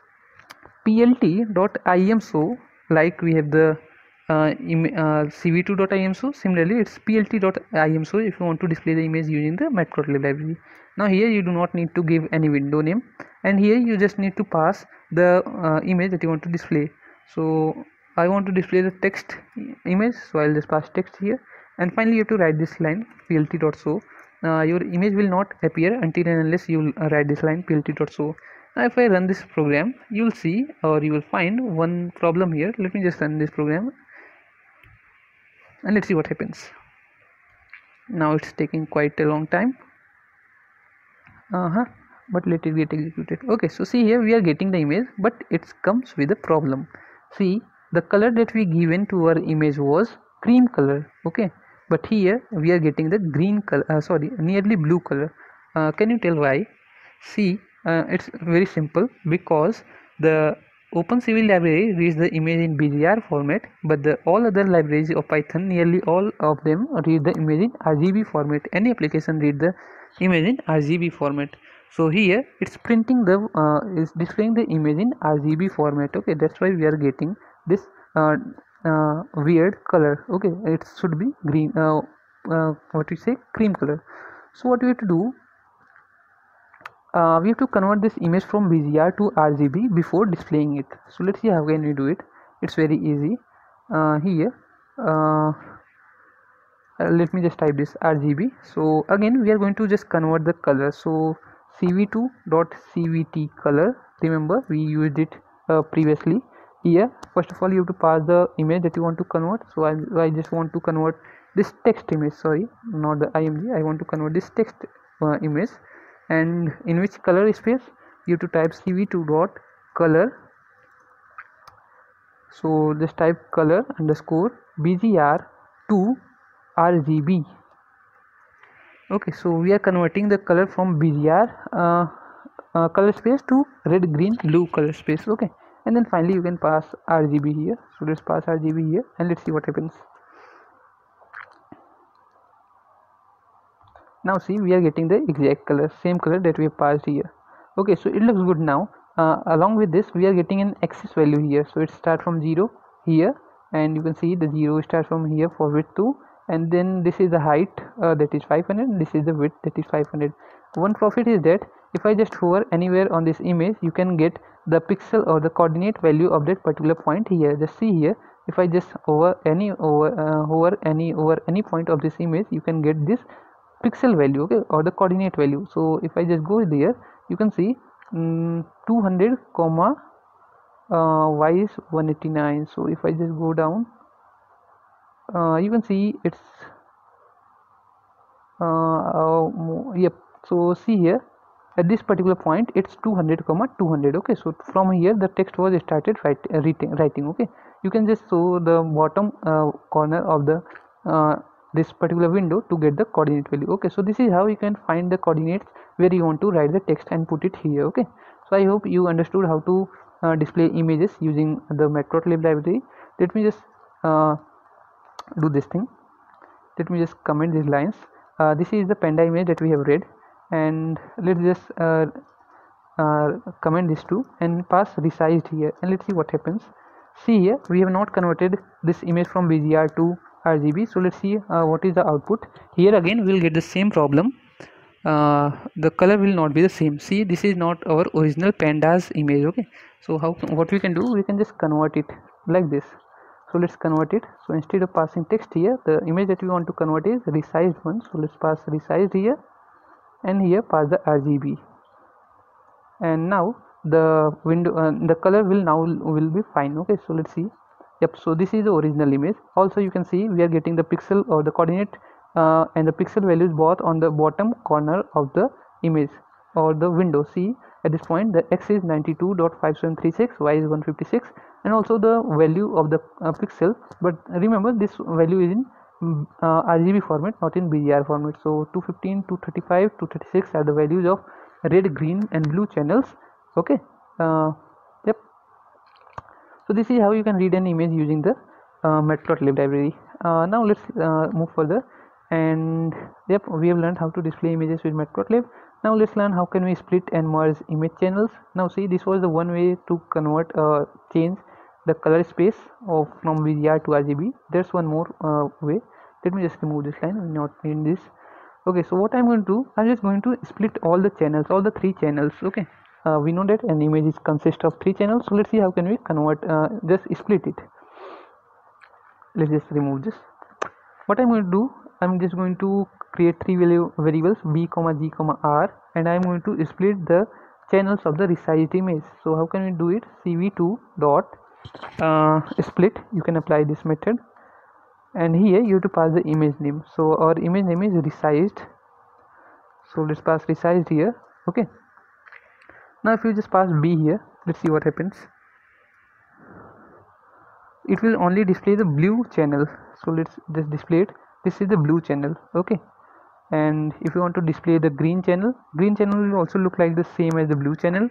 plt.imso, like we have the uh, uh, c v two.imso. Similarly, it's plt.imso if you want to display the image using the matplotlib library. Now here you do not need to give any window name, and here you just need to pass the uh, image that you want to display. So I want to display the text image, so I'll just pass text here, and finally you have to write this line plt.so. Uh, your image will not appear until and unless you uh, write this line plt.so. Now if I run this program, you will see, or you will find one problem here. Let me just run this program and let's see what happens. Now it's taking quite a long time, uh-huh but let it get executed. Okay, so see here we are getting the image, but it comes with a problem. See, the color that we given to our image was cream color, okay, but here we are getting the green color, uh, sorry nearly blue color. Uh, can you tell why? See, uh, it's very simple, because the OpenCV library reads the image in B G R format, but the all other libraries of Python, nearly all of them read the image in R G B format. Any application read the image in R G B format. So here it's printing the uh, is displaying the image in R G B format. Okay, that's why we are getting this uh, uh, weird color. Okay, it should be green, uh, uh, what we say, cream color. So what we have to do, uh, we have to convert this image from B G R to R G B before displaying it. So let's see how can we do it. It's very easy. Uh, here uh, uh, let me just type this R G B. So again we are going to just convert the color. So c v two dot c v t color, remember we used it uh, previously. Here first of all you have to pass the image that you want to convert. So I, I just want to convert this text image, sorry not the img, I want to convert this text uh, image. And in which color space you have to type c v two dot color. So just type color underscore B G R to R G B. Okay, so we are converting the color from B G R uh, uh, color space to red, green, blue color space. Okay, and then finally you can pass R G B here. So let's pass R G B here and let's see what happens. Now see, we are getting the exact color, same color that we have passed here. Okay, so it looks good now. Uh, along with this we are getting an axis value here. So it starts from zero here, and you can see the zero starts from here for width two, and then this is the height uh, that is five hundred, and this is the width that is five hundred. One profit is that if I just hover anywhere on this image, you can get the pixel or the coordinate value of that particular point here. Just see here, if I just hover any over uh, hover any over any point of this image, you can get this pixel value, okay, or the coordinate value. So if I just go there, you can see um, two hundred comma uh, y is one eighty-nine. So if I just go down, uh, you can see it's uh, uh, yep. So see here, at this particular point it's two hundred comma two hundred. Okay, so from here the text was started write, uh, writing, writing. Okay, you can just show the bottom uh, corner of the uh, this particular window to get the coordinate value. Okay, so this is how you can find the coordinates where you want to write the text and put it here. Okay, so I hope you understood how to uh, display images using the matplotlib library. Let me just uh, do this thing. Let me just comment these lines. Uh, this is the panda image that we have read, and let's just uh, uh, comment this too and pass resized here, and let's see what happens. See here, we have not converted this image from B G R to R G B. So let's see uh, what is the output. Here again we will get the same problem. Uh, the color will not be the same. See, this is not our original pandas image. Okay, so how what we can do, we can just convert it like this. So let's convert it. So instead of passing text here, the image that we want to convert is resized one. So let's pass resized here, and here pass the R G B. And now the window uh, the color will now will be fine. Okay, so let's see. Yep, so this is the original image. Also you can see we are getting the pixel or the coordinate uh, and the pixel values both on the bottom corner of the image or the window. See, at this point the x is ninety-two dot five seven three six, y is one fifty-six, and also the value of the uh, pixel, but remember this value is in uh, R G B format, not in B G R format. So two fifteen, two thirty-five, two thirty-six are the values of red, green and blue channels. Okay, uh, yep. So this is how you can read an image using the uh, matplotlib library. Uh, now let's uh, move further, and yep, we have learned how to display images with matplotlib. Now let's learn how can we split and merge image channels. Now see, this was the one way to convert uh, change the color space of from V G R to R G B. There's one more uh, way. Let me just remove this line, we not need this. Okay, so what I'm going to do, I'm just going to split all the channels, all the three channels. Okay, uh, we know that an image is consist of three channels, so let's see how can we convert, uh, just split it. Let's just remove this. What I'm going to do, I'm just going to create three value variables b comma g comma r, and I'm going to split the channels of the resized image. So how can we do it? C V two dot uh, split, you can apply this method, and here you have to pass the image name. So our image name is resized, so let's pass resized here. Okay, now if you just pass b here, let's see what happens. It will only display the blue channel, so let's just display it. This is the blue channel. Okay, and if you want to display the green channel, green channel will also look like the same as the blue channel.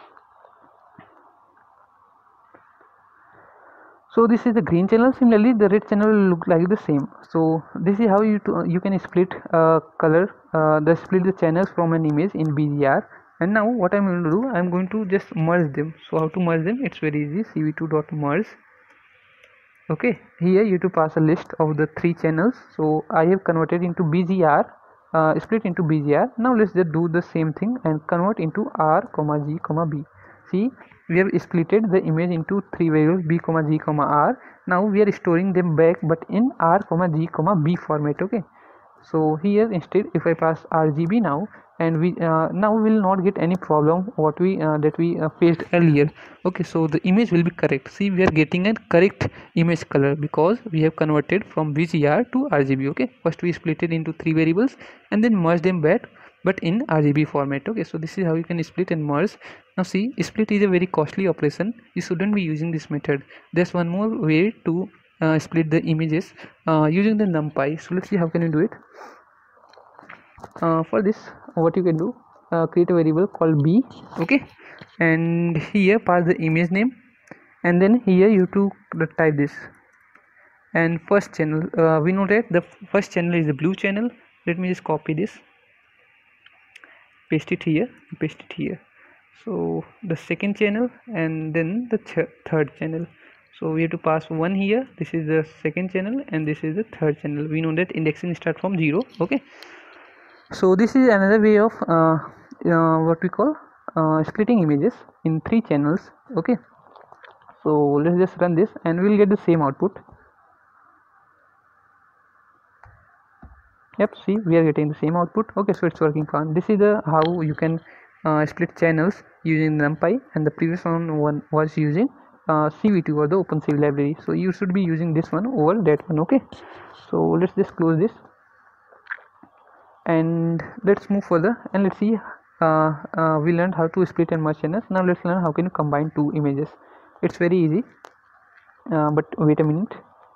So this is the green channel. Similarly the red channel will look like the same. So this is how you to, you can split uh, color uh, the split the channels from an image in B G R. And now what I'm going to do, I'm going to just merge them. So how to merge them? It's very easy. C V two dot merge. Okay, here you have to pass a list of the three channels. So I have converted into B G R, uh, split into B G R. Now let's just do the same thing and convert into R comma G comma B. See, we have splitted the image into three variables b comma g comma r. Now we are storing them back but in R comma G comma B format. Okay, so here instead if I pass R G B now, and we uh, now will not get any problem what we uh, that we uh, faced earlier. Okay, so the image will be correct. See, we are getting a correct image color because we have converted from V G R to R G B. Okay, first we split it into three variables and then merge them back but in R G B format. Okay, so this is how you can split and merge. Now see, split is a very costly operation. You shouldn't be using this method. There's one more way to uh, split the images uh, using the numpy. So let's see how can you do it. Uh, for this, what you can do, uh, create a variable called b. Okay, and here pass the image name, and then here you have to type this. And first channel, uh, we know that the first channel is the blue channel. Let me just copy this, paste it here, paste it here. So the second channel and then the th third channel. So we have to pass one here. This is the second channel and this is the third channel. We know that indexing start from zero. Okay, so this is another way of uh, uh, what we call uh, splitting images in three channels. Okay, so let's just run this and we'll get the same output. Yep, see, we are getting the same output. Okay, so it's working fine. This is the how you can uh, split channels using numpy, and the previous one, one was using uh, C V two or the OpenCV library. So you should be using this one over that one. Okay, so let's just close this and let's move further and let's see. Uh, uh, we learned how to split and merge channels. Now let's learn how can you combine two images. It's very easy, uh, but wait a minute.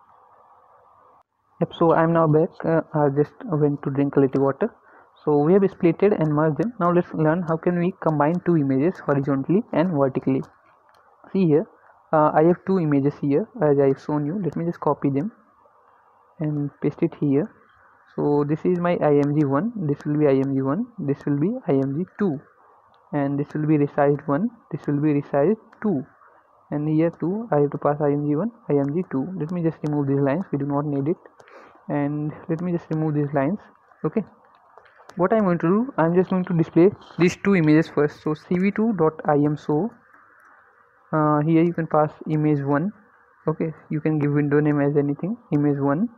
Yep, so I'm now back. uh, I just went to drink a little water. So we have splitted and merged them. Now let's learn how can we combine two images horizontally and vertically. See here, uh, I have two images here as I've shown you. Let me just copy them and paste it here. So this is my I M G one, this will be I M G one, this will be I M G two, and this will be resized one, this will be resized two, and here too I have to pass I M G one, I M G two. Let me just remove these lines, we do not need it, and let me just remove these lines. Okay, what I'm going to do, I'm just going to display these two images first. So C V two dot I M show, uh, here you can pass image one. Okay, you can give window name as anything, image one,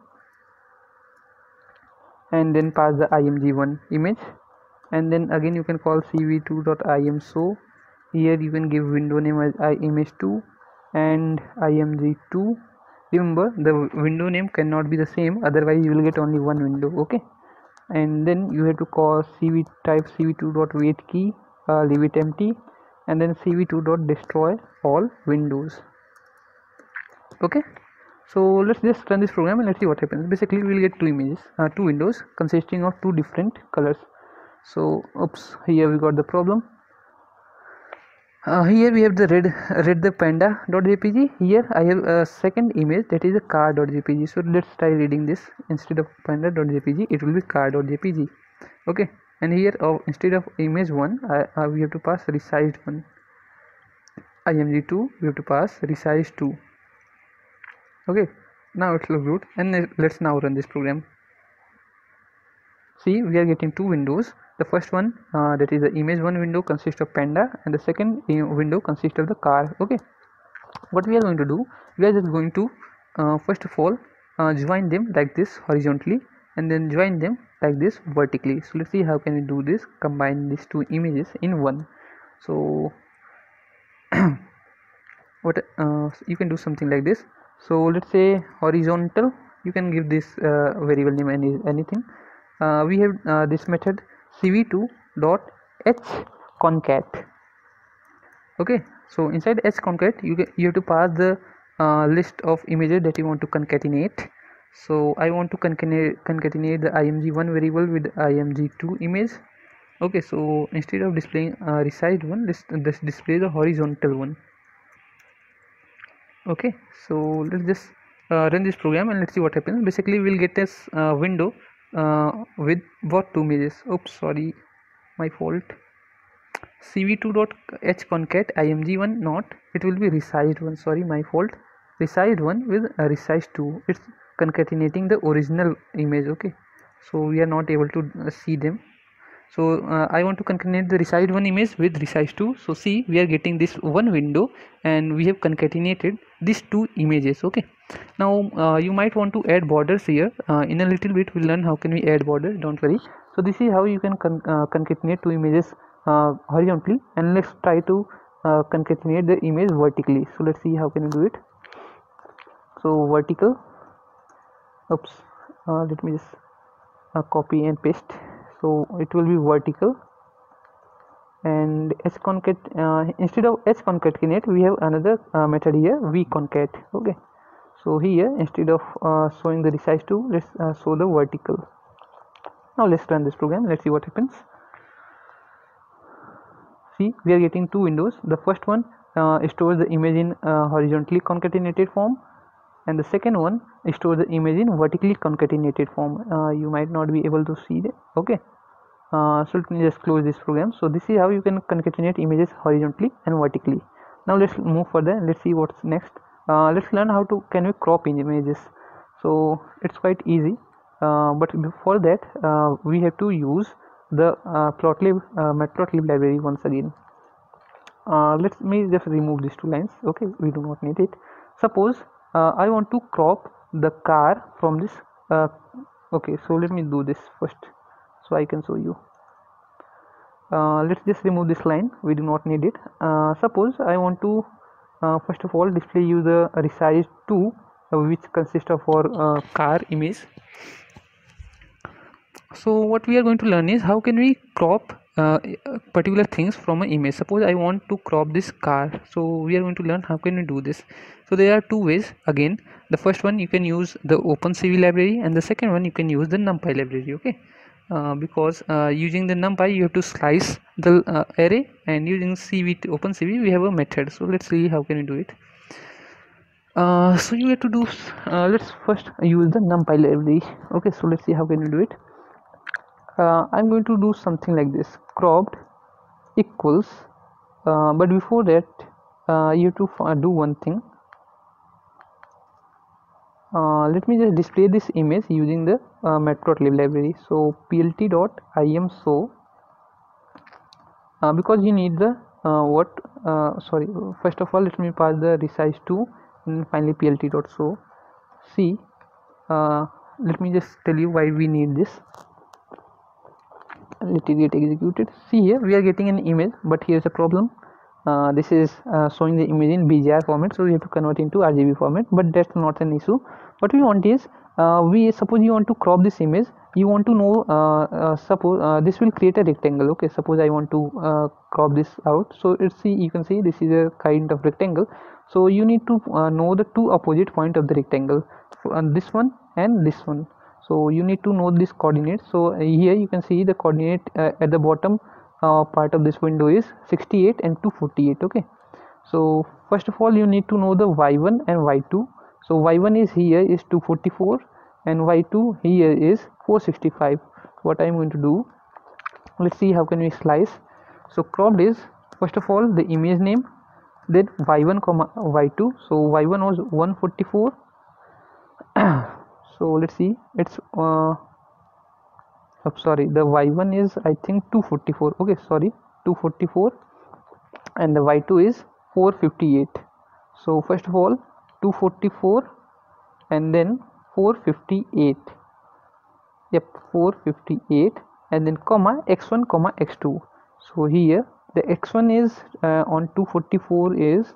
and then pass the I M G one image, and then again you can call C V two dot I M show Here you can give window name as I image two and I M G two. Remember, the window name cannot be the same, otherwise you will get only one window. Okay, and then you have to call cv type c v two dot wait key, uh, leave it empty, and then c v two dot destroy all windows. Okay, so let's just run this program and let's see what happens. Basically we will get two images, uh, two windows consisting of two different colors. So oops, here we got the problem. Uh, here we have the red red the panda.jpg. Here I have a second image, that is a car.jpg. So let's try reading this. Instead of panda.jpg, it will be car.jpg. Okay, and here uh, instead of image one, uh, uh, we have to pass resized one. I M G two, we have to pass resized two. Okay, now it looks good, and let's now run this program. See, we are getting two windows. The first one, uh, that is the image one window, consists of panda, and the second window consists of the car. Okay, what we are going to do, we are just going to uh, first of all uh, join them like this horizontally, and then join them like this vertically. So let's see how can we do this, combine these two images in one. So what uh, you can do something like this. So let's say horizontal, you can give this uh, variable name any anything. Uh, we have uh, this method c v two dot h concat. Okay, so inside h concat you get, you have to pass the uh, list of images that you want to concatenate. So I want to concatenate, concatenate the I M G one variable with I M G two image. Okay, so instead of displaying uh, resized one, let's, let's display the horizontal one. Okay, so let's just uh, run this program and let's see what happens. Basically we'll get this uh, window uh, with what two images. Oops, sorry, my fault. c v two dot h concat I M G one, not, it will be resized one. Sorry, my fault. Resized one with a resized two. It's concatenating the original image. Okay, so we are not able to uh, see them. So uh, I want to concatenate the resized one image with resized two. So see, we are getting this one window and we have concatenated these two images. Okay, now uh, you might want to add borders here. Uh, in a little bit we'll learn how can we add borders, don't worry. So this is how you can con uh, concatenate two images uh, horizontally, and let's try to uh, concatenate the image vertically. So let's see how can we do it. So vertical, oops, uh, let me just uh, copy and paste. So it will be vertical, and h concat, uh, instead of h concatenate we have another uh, method here, v concat. Okay, so here instead of uh, showing the resized two, let's uh, show the vertical. Now let's run this program, let's see what happens. See, we are getting two windows. The first one uh, stores the image in uh, horizontally concatenated form, and the second one stores the image in vertically concatenated form. Uh, you might not be able to see that. Okay, uh, so let me just close this program. So this is how you can concatenate images horizontally and vertically. Now let's move further and let's see what's next. Uh, let's learn how to can we crop images. So it's quite easy, uh, but before that uh, we have to use the uh, plotlib uh, matplotlib library once again. Uh, let me just remove these two lines. Okay, we do not need it. Suppose uh, I want to crop the car from this. Uh, okay, so let me do this first so I can show you. Uh, let's just remove this line, we do not need it. Uh, suppose I want to uh, first of all display you the resized two, uh, which consists of our uh, car image. So what we are going to learn is how can we crop uh, particular things from an image. Suppose I want to crop this car, so we are going to learn how can we do this. So there are two ways. Again, the first one you can use the OpenCV library, and the second one you can use the NumPy library. Okay, uh, because uh, using the NumPy you have to slice the uh, array, and using C V OpenCV we have a method. So let's see how can we do it. Uh, so you have to do uh, let's first use the NumPy library. Okay, so let's see how can we do it. Uh, I'm going to do something like this, cropped equals, uh, but before that uh, you have to uh, do one thing. Uh, let me just display this image using the uh, matplotlib library. So plt dot imshow, uh, because you need the uh, what uh, sorry first of all let me pass the resize two, and finally plt dot show. See, uh, let me just tell you why we need this. Let it get executed. See, here we are getting an image, but here's a problem. uh, this is uh, showing the image in B G R format, so we have to convert into R G B format, but that's not an issue. What we want is uh, we suppose you want to crop this image, you want to know uh, uh, suppose uh, this will create a rectangle. Okay, suppose I want to uh, crop this out, so it's see, you can see this is a kind of rectangle, so you need to uh, know the two opposite point of the rectangle, uh, this one and this one. So you need to know this coordinate. So uh, here you can see the coordinate uh, at the bottom uh, part of this window is sixty-eight and two forty-eight. Okay, so first of all you need to know the y one and y two. So y one is here is two forty-four and y two here is four sixty-five. What I am going to do, let's see how can we slice. So cropped is first of all the image name, then y one comma y two. So y one was one forty-four. So let's see, it's uh oh, sorry, the y one is I think two forty-four. Okay, sorry, two forty-four, and the y two is four fifty-eight. So first of all two forty-four and then four fifty-eight. Yep, four fifty-eight, and then comma x one comma x two. So here the x one is uh, on two forty-four is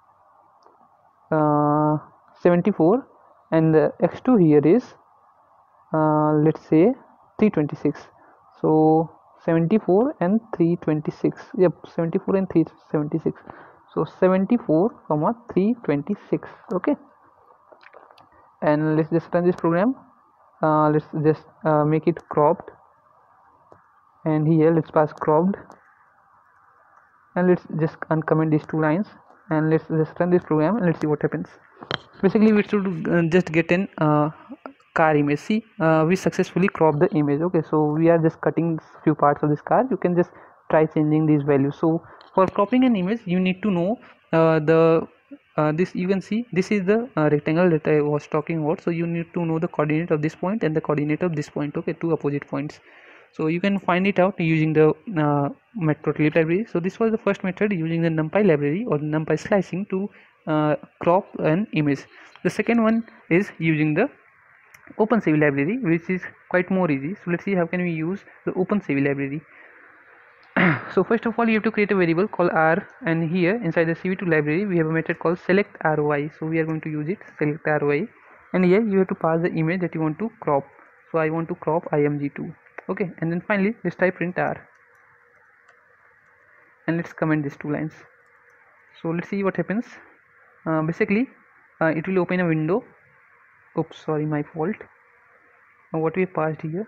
uh, seventy-four, and the x two here is uh, let's say three twenty-six. So seventy-four and three twenty-six. Yep, seventy-four and three seventy-six. So seventy-four comma three twenty-six. Okay, and let's just run this program. Uh, let's just uh, make it cropped, and here let's pass cropped, and let's just uncomment these two lines, and let's just run this program and let's see what happens. Basically we should uh, just get an uh, car image. See, uh, we successfully cropped the image. Okay, so we are just cutting few parts of this car. You can just try changing these values. So for cropping an image you need to know uh, the uh, this, you can see this is the uh, rectangle that I was talking about. So you need to know the coordinate of this point and the coordinate of this point. Okay, two opposite points. So you can find it out using the uh, matplotlib library. So this was the first method, using the numpy library or numpy slicing to uh, crop an image. The second one is using the OpenCV library, which is quite more easy. So let's see how can we use the OpenCV library. So first of all you have to create a variable called r, and here inside the C V two library we have a method called select roi. So we are going to use it, select roi, and here you have to pass the image that you want to crop. So I want to crop I M G two. Okay, and then finally let's type print r, and let's comment these two lines. So let's see what happens. Uh, basically uh, it will open a window. Oops, sorry, my fault. Now what we have passed here,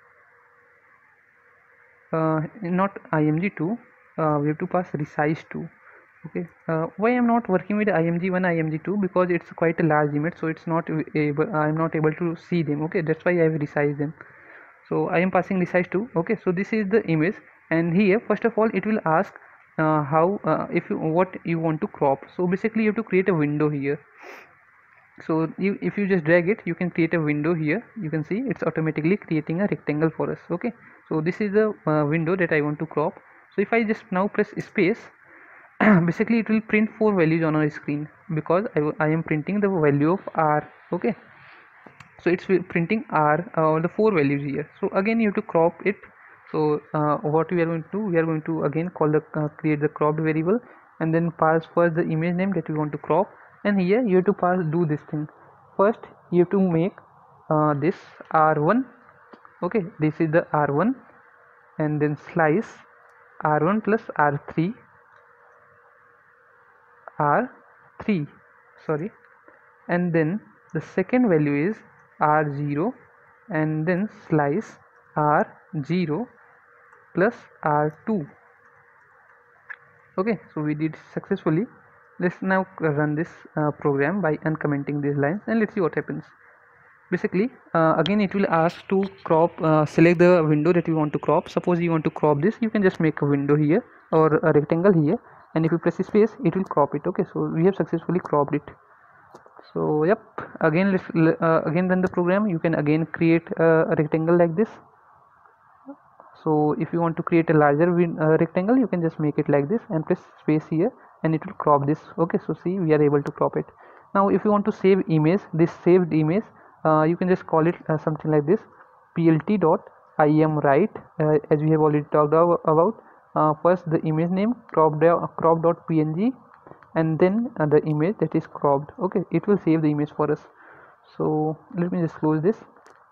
uh, not I M G two, uh, we have to pass resize two. Okay, uh, why I'm not working with I M G one, I M G two, because it's quite a large image, so it's not able, I'm not able to see them. Okay, that's why I have resized them. So I am passing resize two. Okay, so this is the image, and here first of all it will ask uh, how uh, if you what you want to crop. So basically you have to create a window here. So you, if you just drag it, you can create a window here. You can see it's automatically creating a rectangle for us. Okay, so this is the uh, window that I want to crop. So if I just now press space, basically it will print four values on our screen, because I, I am printing the value of r. Okay, so it's printing r, uh, the four values here. So again you have to crop it. So uh, what we are going to do, we are going to again call the uh, create the cropped variable, and then pass first the image name that we want to crop. And here you have to pass do this thing. First you have to make uh, this r one. Okay, this is the r one, and then slice r one plus r three, r three, sorry, and then the second value is r zero, and then slice r zero plus r two. Okay, so we did successfully. Let's now run this uh, program by uncommenting these lines, and let's see what happens. Basically uh, again it will ask to crop, uh, select the window that you want to crop. Suppose you want to crop this, you can just make a window here or a rectangle here, and if you press space it will crop it. Okay, so we have successfully cropped it. So yep, again let's uh, again run the program. You can again create a, a rectangle like this. So if you want to create a larger uh, rectangle, you can just make it like this and press space here, and it will crop this. Okay, so see, we are able to crop it. Now if you want to save image, this saved image, uh, you can just call it uh, something like this, plt dot imwrite, uh, as we have already talked about. uh, first the image name crop crop dot p n g, and then uh, the image that is cropped. Okay, it will save the image for us. So let me just close this.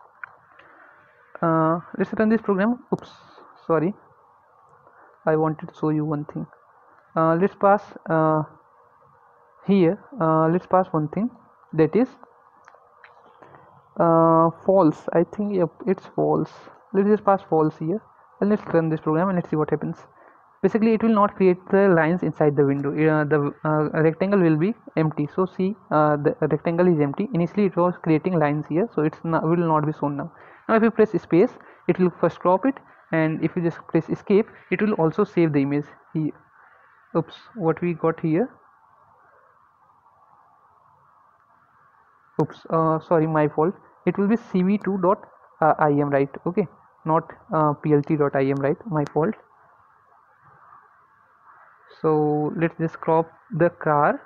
Uh, let's run this program. Oops, sorry, I wanted to show you one thing. Uh, let's pass uh, here uh, let's pass one thing, that is uh, false. I think, yep, it's false. Let's just pass false here, and let's run this program and let's see what happens. Basically it will not create the lines inside the window. Uh, the uh, rectangle will be empty. So see, uh, the rectangle is empty. Initially it was creating lines here, so it's not, will not be shown now. Now if you press space, it will first crop it, and if you just press escape, it will also save the image here. Oops, what we got here, oops, uh, sorry, my fault. It will be c v two dot i m, right? Okay, not uh, plt dot i m, right? My fault. So let's just crop the car,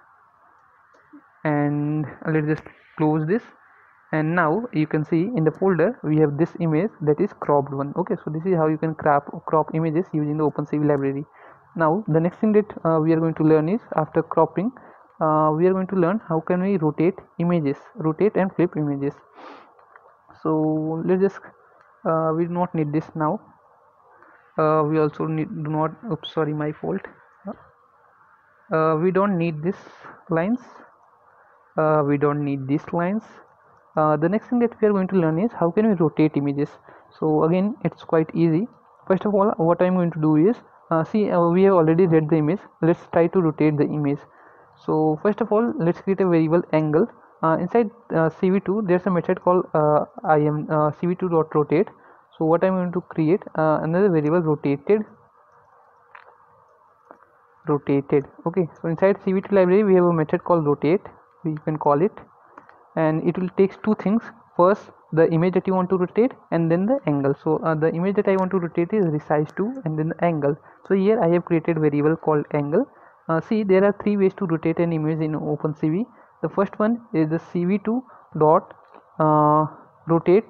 and let's just close this, and now you can see in the folder we have this image that is cropped one. Okay, so this is how you can crop crop images using the OpenCV library. Now the next thing that uh, we are going to learn is, after cropping, uh, we are going to learn how can we rotate images, rotate and flip images. So let's just uh, we do not need this now. Uh, we also need do not oops sorry my fault uh, we don't need this lines, uh, we don't need these lines. Uh, the next thing that we are going to learn is how can we rotate images. So again, it's quite easy. First of all, what I'm going to do is, uh, see, uh, we have already read the image. Let's try to rotate the image. So first of all, let's create a variable angle. Uh, inside uh, c v two there's a method called uh, im uh, c v two dot rotate. So what I'm going to create, uh, another variable rotated rotated okay. So inside c v two library we have a method called rotate, we can call it, and it will take two things. First, the image that you want to rotate, and then the angle. So uh, the image that I want to rotate is resize to, and then the angle. So here I have created variable called angle. Uh, see, there are three ways to rotate an image in OpenCV. The first one is the c v two dot uh, rotate.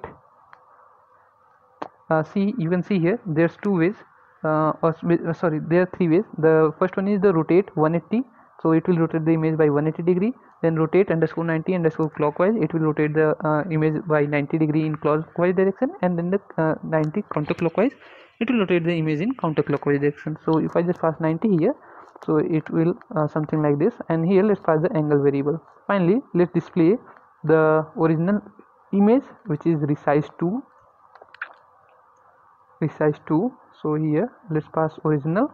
Uh, see, you can see here there's two ways, uh, or uh, sorry, there are three ways. The first one is the rotate one eighty. So it will rotate the image by one eighty degree. Then rotate underscore ninety underscore clockwise, it will rotate the uh, image by ninety degree in clockwise direction, and then the uh, ninety counterclockwise, it will rotate the image in counterclockwise direction. So if I just pass ninety here, so it will uh, something like this, and here let's pass the angle variable. Finally, let's display the original image, which is resize to resize to. So here let's pass original,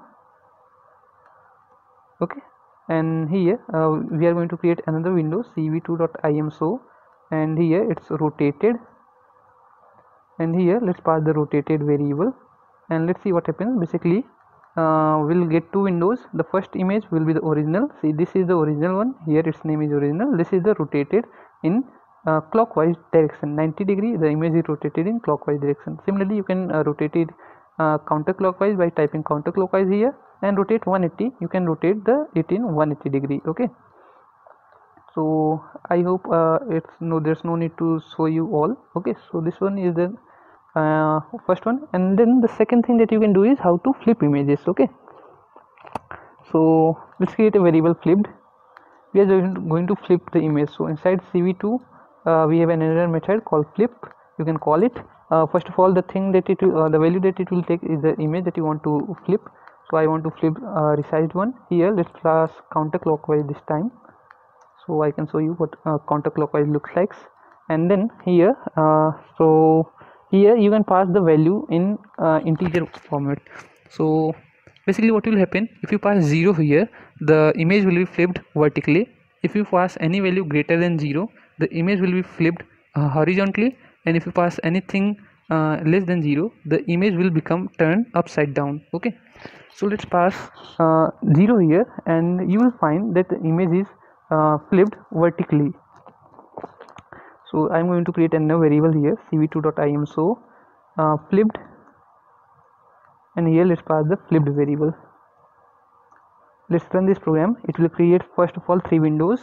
okay, and here uh, we are going to create another window, c v two dot i m show, and here it's rotated, and here let's pass the rotated variable, and let's see what happens. Basically uh, we'll get two windows. The first image will be the original. See, this is the original one, here its name is original. This is the rotated in uh, clockwise direction, ninety degree. The image is rotated in clockwise direction. Similarly, you can uh, rotate it uh, counterclockwise by typing counterclockwise here, and rotate one eighty. You can rotate the it in one eighty degree. Okay, so I hope uh, it's no there's no need to show you all. Okay, so this one is the uh, first one, and then the second thing that you can do is how to flip images. Okay, so let's create a variable flipped. We are going to flip the image. So inside c v two uh, we have another method called flip, you can call it. Uh, first of all, the thing that it will, uh, the value that it will take is the image that you want to flip. So I want to flip uh, resized one. Here let's pass counterclockwise this time, so I can show you what uh, counterclockwise looks like. And then here uh, so here you can pass the value in uh, integer format. So basically what will happen, if you pass zero here, the image will be flipped vertically. If you pass any value greater than zero, the image will be flipped uh, horizontally, and if you pass anything uh, less than zero, the image will become turned upside down. Okay, so let's pass uh, zero here, and you will find that the image is uh, flipped vertically. So I'm going to create another variable here, c v two dot i m show uh, flipped, and here let's pass the flipped variable. Let's run this program. It will create first of all three windows.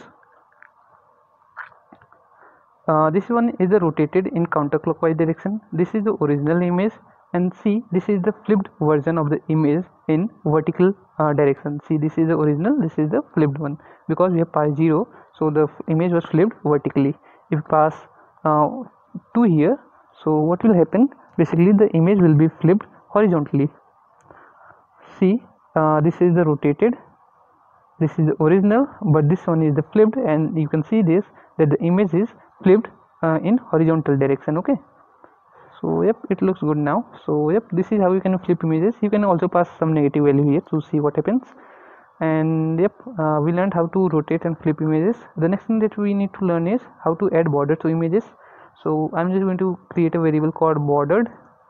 Uh, this one is the rotated in counterclockwise direction. This is the original image, and see, this is the flipped version of the image in vertical uh, direction. See, this is the original, this is the flipped one, because we have passed zero, so the image was flipped vertically. If you pass uh, two here, so what will happen? Basically the image will be flipped horizontally. See, uh, this is the rotated, this is the original, but this one is the flipped, and you can see this, that the image is flipped uh, in horizontal direction. Okay, so yep, it looks good now. So yep, this is how you can flip images. You can also pass some negative value here to see what happens. And yep, uh, we learned how to rotate and flip images. The next thing that we need to learn is how to add border to images. So I'm just going to create a variable called bordered.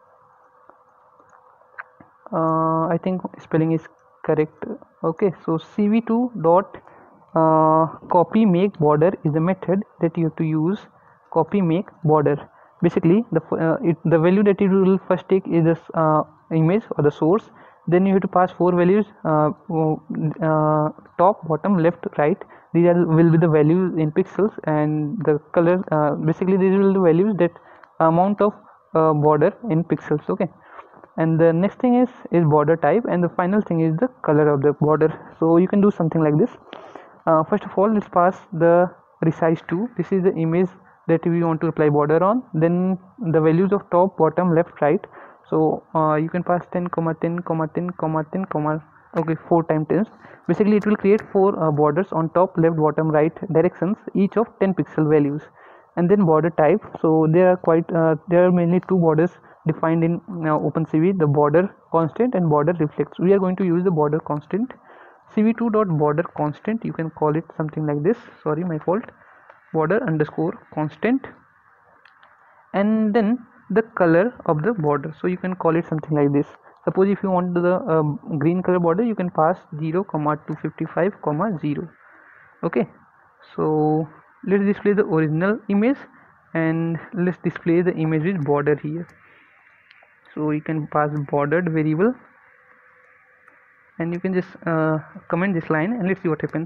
uh, I think spelling is correct. Okay, so c v two dot uh, copy make border is the method that you have to use. Copy make border, basically the uh, it, the value that it will first take is this uh, image or the source. Then you have to pass four values, uh, uh, top, bottom, left, right. These are will be the values in pixels, and the color, uh, basically these will be the values that amount of uh, border in pixels. Okay, and the next thing is is border type, and the final thing is the color of the border. So you can do something like this. Uh, first of all, let's pass the resize to. This is the image that we want to apply border on. Then the values of top, bottom, left, right. So uh, you can pass ten comma ten comma ten comma ten comma, okay, four times ten. Basically it will create four uh, borders on top, left, bottom, right directions, each of ten pixel values. And then border type, so there are quite uh, there are mainly two borders defined in uh, OpenCV, the border constant and border reflex. We are going to use the border constant. c v two dot border constant, you can call it something like this, sorry, my fault, border underscore constant. And then the color of the border, so you can call it something like this. Suppose if you want the uh, green color border, you can pass zero comma two fifty-five comma zero. Okay, so let's display the original image, and let's display the image with border here. So you can pass bordered variable, and you can just uh, comment this line, and let's see what happens.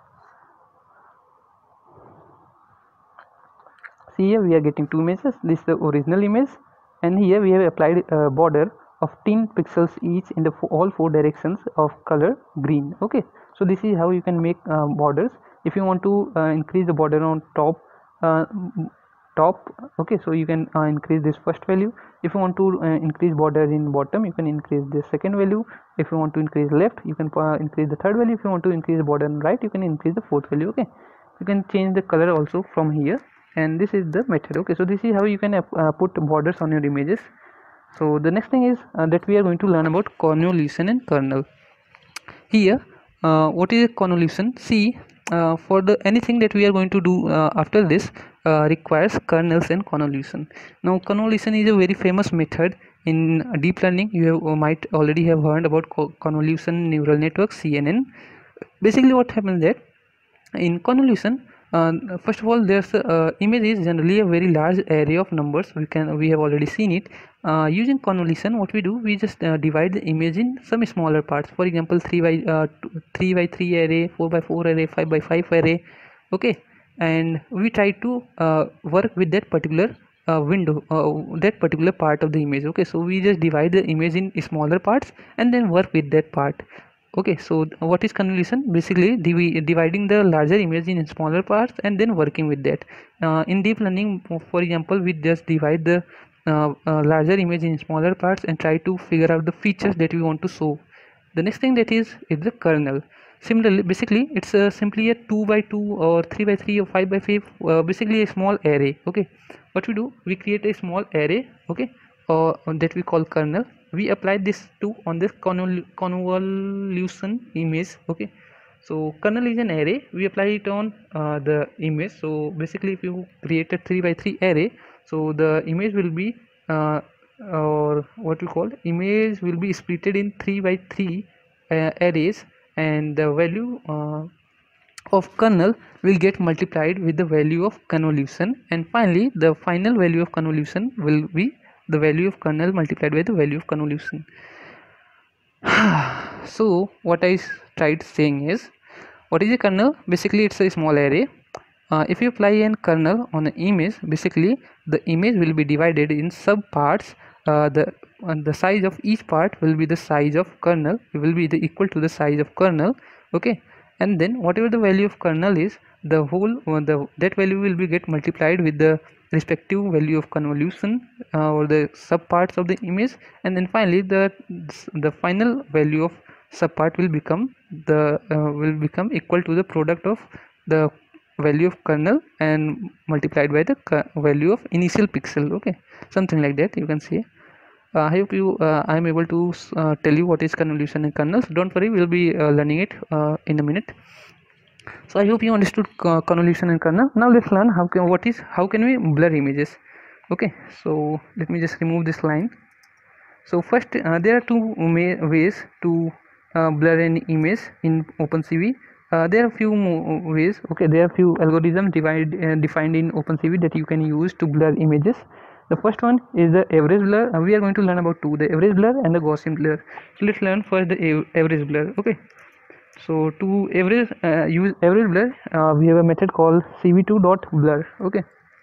See, here we are getting two images. This is the original image, and here we have applied a border of ten pixels each in the all four directions of color green. Okay, so this is how you can make uh, borders. If you want to uh, increase the border on top, uh, top, okay, so you can uh, increase this first value. If you want to uh, increase border in bottom, you can increase the second value. If you want to increase left, you can uh, increase the third value. If you want to increase the border on right, you can increase the fourth value. Okay, you can change the color also from here, and this is the method. Okay, so this is how you can uh, put borders on your images. So the next thing is uh, that we are going to learn about convolution and kernel. Here uh, what is a convolution? See, uh, for the anything that we are going to do uh, after this uh, requires kernels and convolution. Now convolution is a very famous method in deep learning. You have, uh, might already have heard about co convolution neural network, C N N. Basically what happens that in convolution, Uh, first of all, there's uh, image is generally a very large array of numbers. We can we have already seen it. Uh, using convolution, what we do, we just uh, divide the image in some smaller parts. For example, three by uh, three by three array, four by four array, five by five array. Okay, and we try to uh, work with that particular uh, window, uh, that particular part of the image. Okay, so we just divide the image in smaller parts and then work with that part. Okay, so what is convolution? Basically div dividing the larger image in smaller parts and then working with that. Uh, in deep learning, for example, we just divide the uh, uh, larger image in smaller parts and try to figure out the features that we want to show. The next thing that is is the kernel. Similarly, basically it's uh, simply a two by two or three by three or five by five, uh, basically a small array. Okay, what we do, we create a small array, okay, or uh, that we call kernel. We apply this to on this convol convolution image. Okay, so kernel is an array, we apply it on uh, the image. So basically if you create a three by three array, so the image will be uh, or what we call image will be splitted in three by three uh, arrays, and the value uh, of kernel will get multiplied with the value of convolution, and finally the final value of convolution will be the value of kernel multiplied by the value of convolution. So what I tried saying is, what is a kernel? Basically it's a small array. Uh, if you apply an kernel on an image, basically the image will be divided in sub parts. Uh, the uh, the size of each part will be the size of kernel, it will be the equal to the size of kernel. Okay, and then whatever the value of kernel is, the whole uh, the that value will be get multiplied with the respective value of convolution uh, or the subparts of the image, and then finally the the final value of subpart will become the uh, will become equal to the product of the value of kernel and multiplied by the value of initial pixel. Okay, something like that you can see. uh, I hope you uh, I am able to uh, tell you what is convolution and kernels. Don't worry, we'll be uh, learning it uh, in a minute. So I hope you understood convolution and kernel. Now let's learn how can what is how can we blur images. Okay, so let me just remove this line. So first uh, there are two ways to uh, blur an image in OpenCV. Uh, there are few ways. Okay, there are few algorithms divide, uh, defined in OpenCV that you can use to blur images. The first one is the average blur. Uh, we are going to learn about two: the average blur and the Gaussian blur. So let's learn first the average blur. Okay, so to average uh, use average blur, uh, we have a method called C V two dot blur. Okay,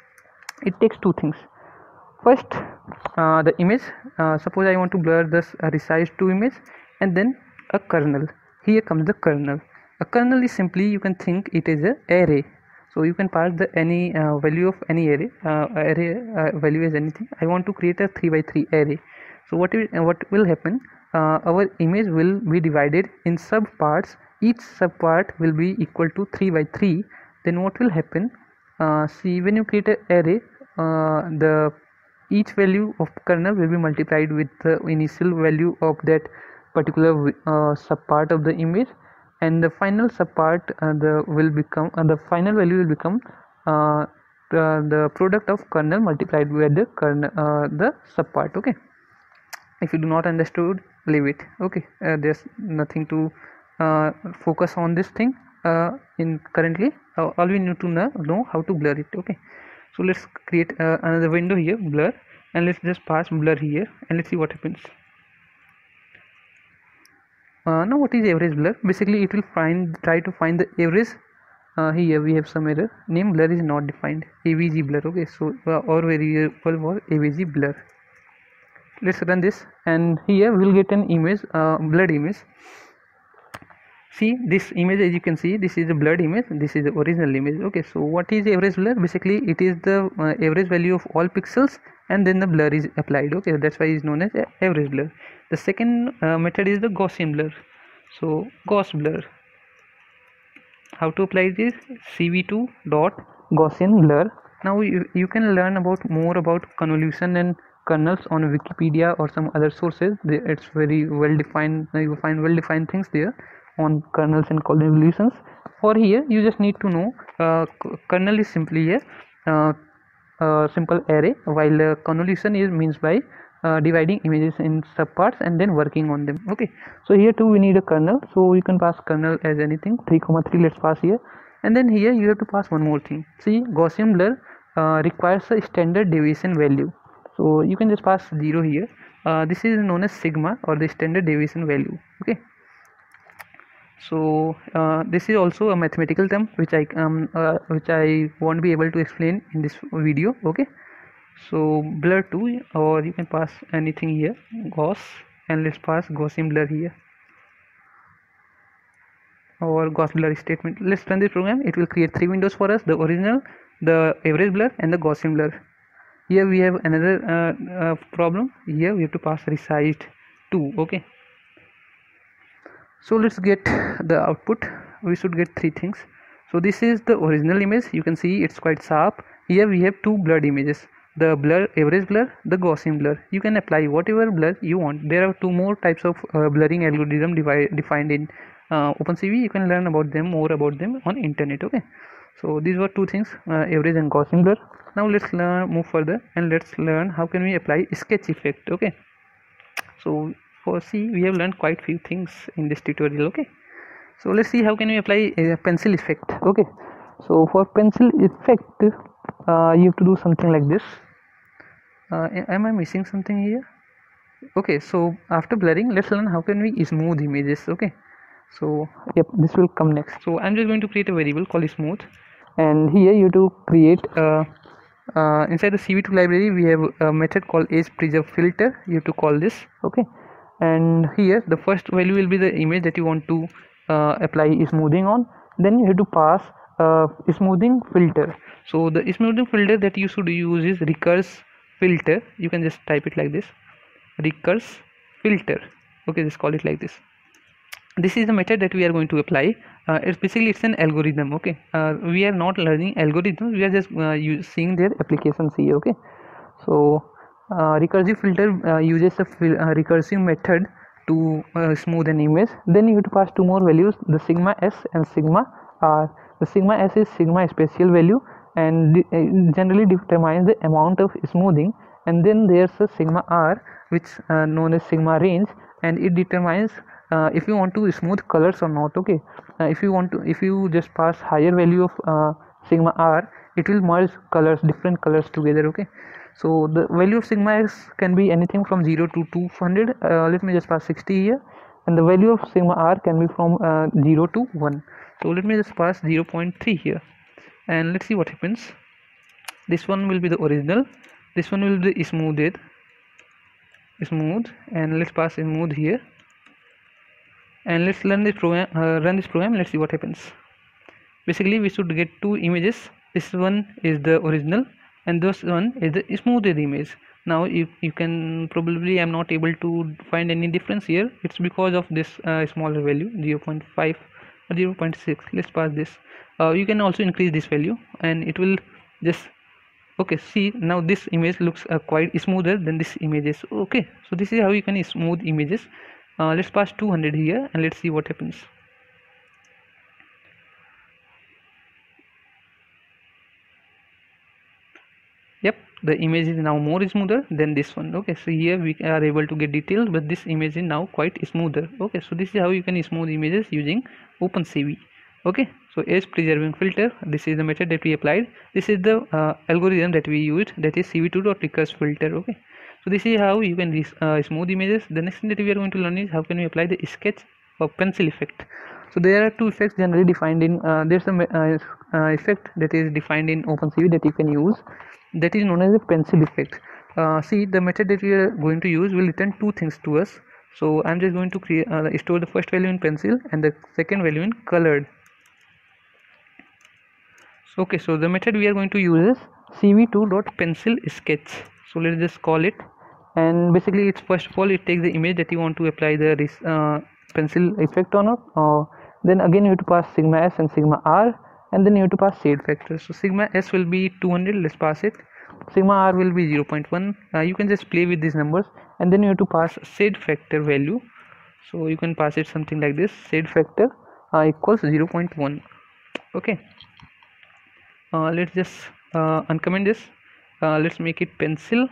it takes two things. First, uh, the image. Uh, suppose I want to blur this uh, resized to image, and then a kernel. Here comes the kernel. A kernel is simply, you can think it is a array. So you can pass the any uh, value of any array. Uh, array uh, value is anything. I want to create a three by three array. So what will uh, what will happen? Uh, our image will be divided in sub parts. Each sub part will be equal to three by three. Then what will happen? Uh, see, when you create an array, uh, the each value of kernel will be multiplied with the initial value of that particular uh, subpart of the image, and the final subpart uh, the will become uh, the final value will become uh, the, the product of kernel multiplied by the kernel uh, the subpart. Okay, if you do not understood, leave it. Okay, uh, there's nothing to uh, focus on this thing uh, in currently. Uh, all we need to know, know how to blur it. Okay, so let's create uh, another window here, blur, and let's just pass blur here, and let's see what happens. Uh, now what is average blur? Basically it will find try to find the average. Uh, here we have some error, name blur is not defined, A V G blur. Okay, so uh, our variable was A V G blur. Let's run this, and here we will get an image, uh, blurred image. See this image, as you can see, this is a blurred image, this is the original image. Okay, so what is average blur? Basically it is the uh, average value of all pixels, and then the blur is applied. Okay, that's why it's known as average blur. The second uh, method is the Gaussian blur. So Gauss blur, how to apply this? C V two dot Gaussian blur. Now you, you can learn about more about convolution and kernels on Wikipedia or some other sources. It's very well defined. You find well defined things there on kernels and convolutions. For here you just need to know uh, kernel is simply a uh, uh, simple array, while uh, convolution is means by uh, dividing images in subparts and then working on them. Okay, so here too we need a kernel, so you can pass kernel as anything, three comma three. Let's pass here, and then here you have to pass one more thing. See, Gaussian blur uh, requires a standard deviation value, so you can just pass zero here. Uh, this is known as sigma, or the standard deviation value. Okay, so uh, this is also a mathematical term which I um uh, which I won't be able to explain in this video. Okay, so blur two, or you can pass anything here, Gauss, and let's pass Gaussian blur here, or Gauss blur statement. Let's run this program. It will create three windows for us: the original, the average blur, and the Gaussian blur. Here we have another uh, uh, problem. Here we have to pass resized two. Okay, so let's get the output. We should get three things. So this is the original image. You can see it's quite sharp. Here we have two blurred images, the blur, average blur, the Gaussian blur. You can apply whatever blur you want. There are two more types of uh, blurring algorithm defined in uh, OpenCV. You can learn about them, more about them on internet. Okay, so these were two things, uh, average and Gaussian blur. Now let's learn move further, and let's learn how can we apply sketch effect. Okay, so for C we have learned quite few things in this tutorial. Okay, so let's see how can we apply a pencil effect. Okay, so for pencil effect uh, you have to do something like this. Uh, am I missing something here? Okay, so after blurring, let's learn how can we smooth images. Okay, so yep, this will come next. So I'm just going to create a variable called smooth, and here you have to create a uh, inside the C V two library we have a method called edge preserve filter. You have to call this, okay. And here the first value will be the image that you want to uh, apply smoothing on. Then you have to pass uh, smoothing filter. So the smoothing filter that you should use is recurse filter. You can just type it like this, recurse filter, okay. Just call it like this. This is the method that we are going to apply. Uh, it's basically it's an algorithm, okay. Uh, we are not learning algorithms, we are just uh, use, seeing their applications here, okay. So uh, recursive filter uh, uses a fil uh, recursive method to uh, smooth an image. Then you have to pass two more values, the sigma s and sigma r. The sigma s is sigma spatial value and uh, generally determines the amount of smoothing, and then there's a sigma r which uh, known as sigma range, and it determines uh, if you want to smooth colors or not, okay. Uh, if you want to if you just pass higher value of uh, sigma r, it will merge colors, different colors together, okay. So the value of sigma x can be anything from zero to two hundred. Uh, let me just pass sixty here, and the value of sigma r can be from uh, zero to one. So let me just pass zero point three here, and let's see what happens. This one will be the original, this one will be the smoothed smooth, and let's pass smooth here, and let's run this program uh, run this program. Let's see what happens. Basically we should get two images. This one is the original and this one is the smoothed image. Now if you can probably I'm not able to find any difference here. It's because of this uh, smaller value zero point five or zero point six. Let's pass this. Uh, you can also increase this value and it will just okay. See, now this image looks uh, quite smoother than this images, okay. So this is how you can smooth images. Uh, let's pass two hundred here and let's see what happens. Yep, the image is now more smoother than this one, okay. So here we are able to get details, but this image is now quite smoother, okay. So this is how you can smooth images using OpenCV, okay. So edge preserving filter, this is the method that we applied. This is the uh, algorithm that we used, that is C V two dot recurse filter, okay. So this is how you can uh, smooth images. The next thing that we are going to learn is how can we apply the sketch or pencil effect. So there are two effects generally defined in uh, there's a uh, uh, effect that is defined in OpenCV that you can use, that is known as a pencil effect. Uh, see, the method that we are going to use will return two things to us. So I'm just going to create uh, store the first value in pencil and the second value in colored. So, okay, so the method we are going to use is C V two dot pencil sketch. So let's just call it, and basically it's first of all it takes the image that you want to apply the uh, pencil effect on it. Uh, then again you have to pass sigma s and sigma r, and then you have to pass shade factor. So sigma s will be two hundred, let's pass it. Sigma r will be zero point one. Uh, you can just play with these numbers, and then you have to pass shade factor value. So you can pass it something like this, shade factor uh, equals zero point one, okay. Uh, let's just uh, uncomment this. Uh, let's make it pencil.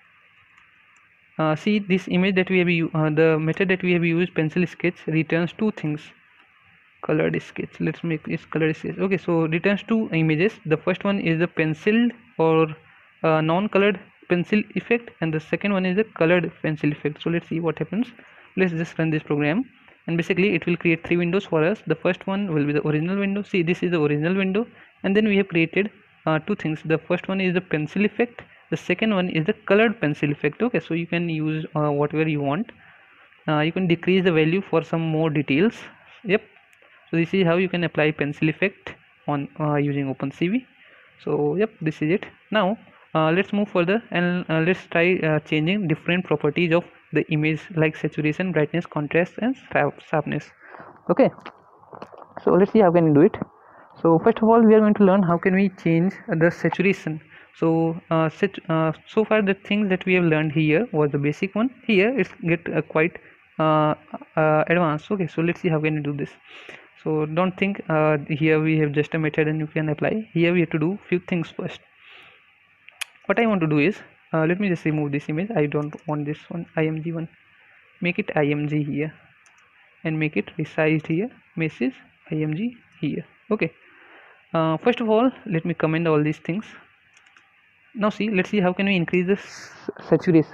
Uh, see, this image that we have used, uh, the method that we have used, pencil sketch, returns two things. Colored sketch, let's make this colored sketch, okay. So returns two images. The first one is the penciled or uh, non-colored pencil effect, and the second one is the colored pencil effect. So let's see what happens. Let's just run this program, and basically it will create three windows for us. The first one will be the original window. See, this is the original window, and then we have created uh, two things. The first one is the pencil effect, the second one is the colored pencil effect, okay. So you can use uh, whatever you want. Uh, you can decrease the value for some more details. Yep. So this is how you can apply pencil effect on uh, using OpenCV. So yep, this is it. Now uh, let's move further and uh, let's try uh, changing different properties of the image like saturation, brightness, contrast, and sharpness, okay. So let's see how can we do it. So first of all we are going to learn how can we change the saturation. So uh, set, uh, so far the things that we have learned here was the basic one. Here it's get uh, quite uh, uh, advanced, okay. So let's see how can we do this. So don't think uh, here we have just a method and you can apply. Here we have to do few things first. What I want to do is uh, let me just remove this image. I don't want this one, I M G one. Make it I M G here and make it resized here, message I M G here, okay. Uh, first of all let me comment all these things. Now see, let's see how can we increase the saturation.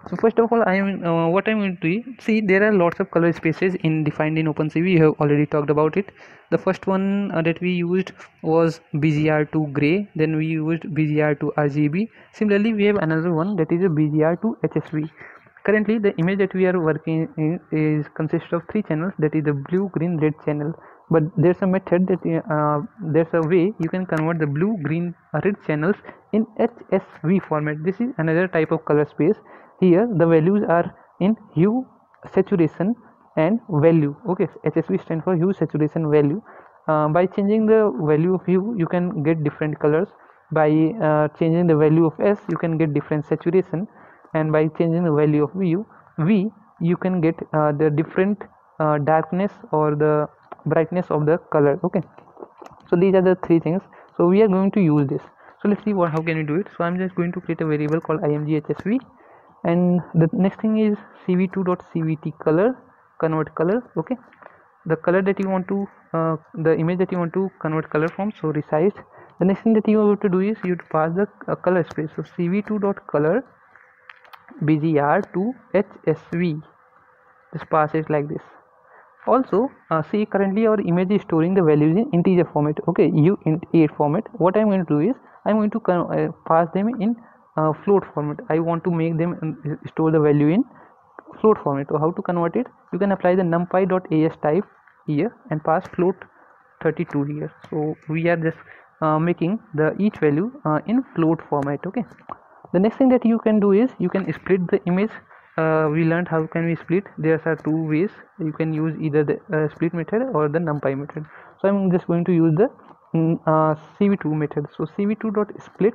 So first of all, I am uh, what I'm going to do. See, there are lots of color spaces in defined in OpenCV. We have already talked about it. The first one uh, that we used was B G R to gray. Then we used B G R to R G B. Similarly, we have another one that is a B G R to H S V. Currently, the image that we are working in is consists of three channels. That is the blue, green, red channel. But there's a method that uh, there's a way you can convert the blue, green, red channels in H S V format. This is another type of color space. Here the values are in hue, saturation and value. Okay, H S V stands for hue, saturation, value. Uh, by changing the value of hue, you can get different colors. By uh, changing the value of S, you can get different saturation, and by changing the value of V, V you can get uh, the different uh, darkness or the brightness of the color. Okay, so these are the three things. So we are going to use this. So let's see what how can we do it. So I'm just going to create a variable called imghsv, and the next thing is c v two dot c v t color, convert color. Okay, the color that you want to uh, the image that you want to convert color from, so resize. The next thing that you have to do is you to pass the uh, color space. So c v two dot color B G R to H S V, just pass it like this. Also uh, see, currently our image is storing the values in integer format. Okay, u int eight format. What I'm going to do is I'm going to uh, pass them in uh, float format. I want to make them uh, store the value in float format. So how to convert it? You can apply the numpy.as type here and pass float thirty-two here. So we are just uh, making the each value uh, in float format. Okay, the next thing that you can do is you can split the image. Uh, we learned how can we split. There are two ways. You can use either the uh, split method or the numpy method. So I'm just going to use the uh, c v two method. So c v two dot split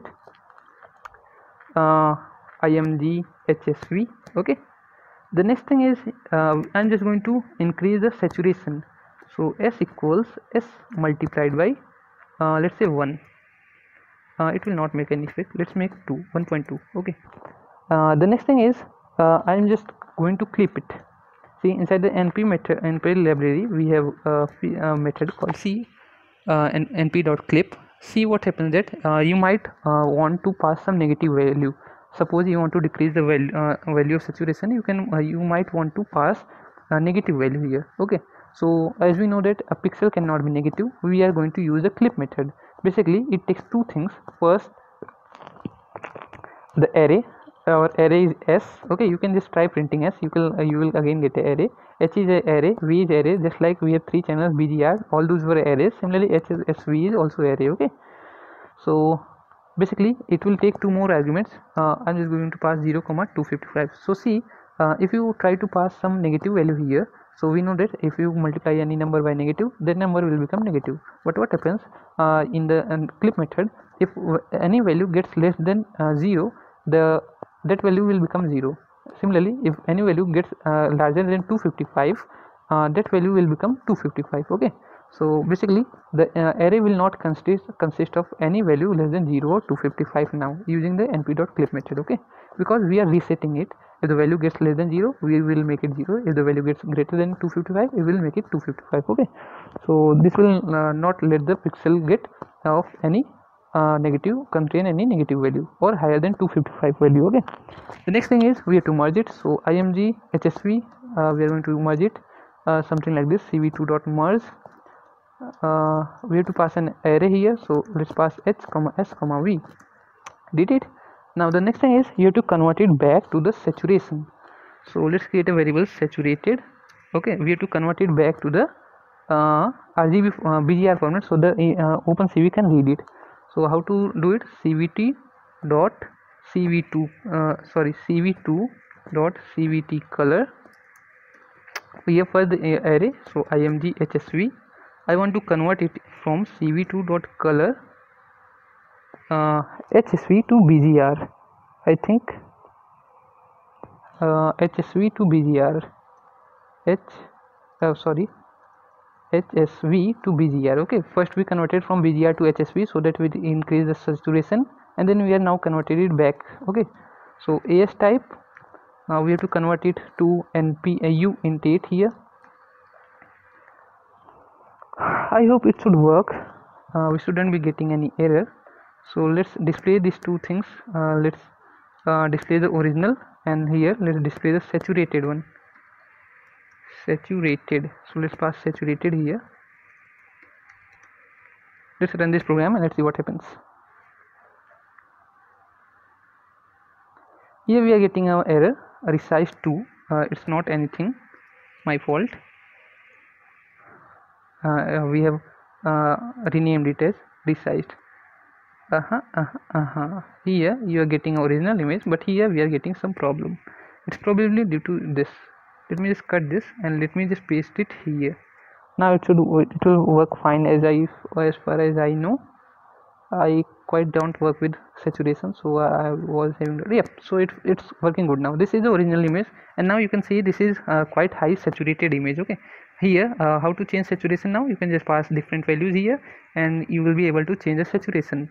uh, imghsv. Okay, the next thing is uh, I'm just going to increase the saturation. So S equals S multiplied by uh, let's say one. Uh, it will not make any effect. Let's make two, one point two. Okay, uh, the next thing is uh, I'm just going to clip it. See, inside the np method, np library, we have a, a method called c uh, np.clip. See what happens that uh, you might uh, want to pass some negative value. Suppose you want to decrease the value, uh, value of saturation, you can uh, you might want to pass a negative value here. Okay, so as we know that a pixel cannot be negative, we are going to use the clip method. Basically it takes two things. First, the array, our array is S. Okay, you can just try printing S, you will uh, you will again get a array. H is a array, V is array, just like we have three channels B G R, all those were arrays. Similarly H is S V is also array. Okay, so basically it will take two more arguments. uh, I'm just going to pass zero comma two fifty-five. So see, uh, if you try to pass some negative value here, so we know that if you multiply any number by negative, that number will become negative. But what happens uh, in the um, clip method, if any value gets less than uh, zero, the that value will become zero. Similarly, if any value gets uh, larger than two fifty-five, uh, that value will become two fifty-five. Okay, so basically the uh, array will not consist consist of any value less than zero or two fifty-five now using the np.clip method. Okay, because we are resetting it. If the value gets less than zero, we will make it zero. If the value gets greater than two fifty-five, we will make it two fifty-five. Okay, so this will uh, not let the pixel get of any uh, negative contain any negative value or higher than two fifty-five value. Okay, the next thing is we have to merge it. So img hsv, uh, we are going to merge it uh, something like this, c v two dot merge. Uh, we have to pass an array here, so let's pass h comma s comma v. Did it? Now the next thing is you have to convert it back to the saturation. So let's create a variable saturated. Okay, we have to convert it back to the uh, R G B uh, B G R format so the uh, OpenCV can read it. So how to do it? cvt dot cv2 uh, sorry cv2 dot cvt color. We have first the array, so imghsv. I want to convert it from c v two dot color uh, H S V to B G R. I think uh, H S V to B G R. H uh, sorry H S V to B G R. Okay, first we converted from B G R to H S V so that we increase the saturation, and then we are now converted it back. Okay, so A S type, now we have to convert it to N P uh, U int eight here. I hope it should work. Uh, we shouldn't be getting any error. So let's display these two things. Uh, let's uh, display the original and here let's display the saturated one. Saturated, so let's pass saturated here. Let's run this program and let's see what happens. Here we are getting our error resize two. Uh, it's not anything my fault. Uh, we have uh, renamed it as resized. Uh-huh, uh-huh, uh-huh. Here you are getting original image, but here we are getting some problem. It's probably due to this. Let me just cut this and let me just paste it here. Now it should it will work fine. As I as far as I know, I quite don't work with saturation, so I was having yep. So it it's working good now. This is the original image, and now you can see this is uh, quite high saturated image. Okay, here uh, how to change saturation now? You can just pass different values here, and you will be able to change the saturation.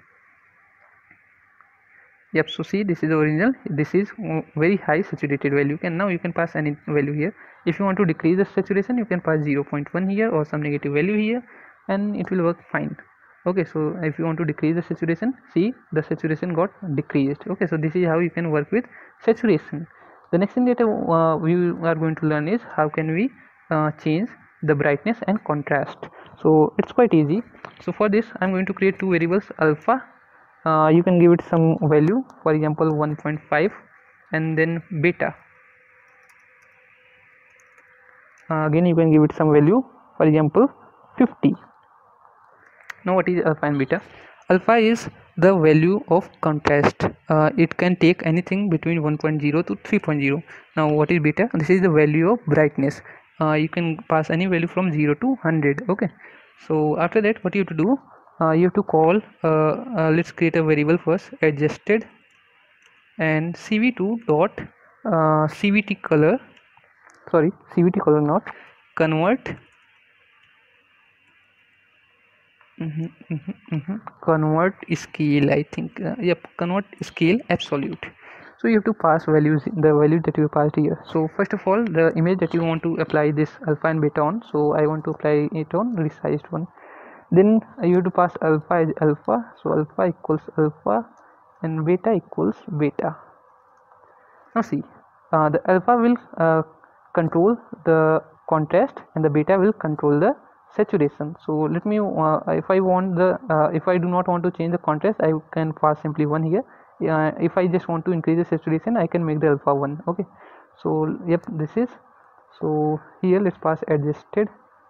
Yep, so see, this is the original. This is very high saturated value, and now you can pass any value here. If you want to decrease the saturation, you can pass zero point one here or some negative value here, and it will work fine. Okay, so if you want to decrease the saturation, see, the saturation got decreased. Okay, so this is how you can work with saturation. The next thing that uh, we are going to learn is how can we uh, change the brightness and contrast. So it's quite easy. So for this I'm going to create two variables, alpha. Uh, you can give it some value, for example one point five, and then beta. Uh, again you can give it some value, for example fifty. Now what is alpha and beta? Alpha is the value of contrast. Uh, it can take anything between one point zero to three point zero. Now what is beta? This is the value of brightness. Uh, you can pass any value from zero to one hundred. Okay, so after that what you have to do, uh, you have to call uh, uh, let's create a variable first, adjusted, and c v two dot uh, cvt color, sorry cvt color not convert Mm-hmm, mm-hmm, mm-hmm. convert scale, I think uh, yep, convert scale absolute. So you have to pass values, the value that you passed here. So first of all, the image that you want to apply this alpha and beta on, so I want to apply it on resized one. Then you have to pass alpha as alpha, so alpha equals alpha and beta equals beta. Now see, uh, the alpha will uh, control the contrast and the beta will control the saturation. So let me uh, if I want the uh, if I do not want to change the contrast, I can pass simply one here. Uh, if I just want to increase the saturation, I can make the alpha one. Okay, so yep, this is, so here let's pass adjusted,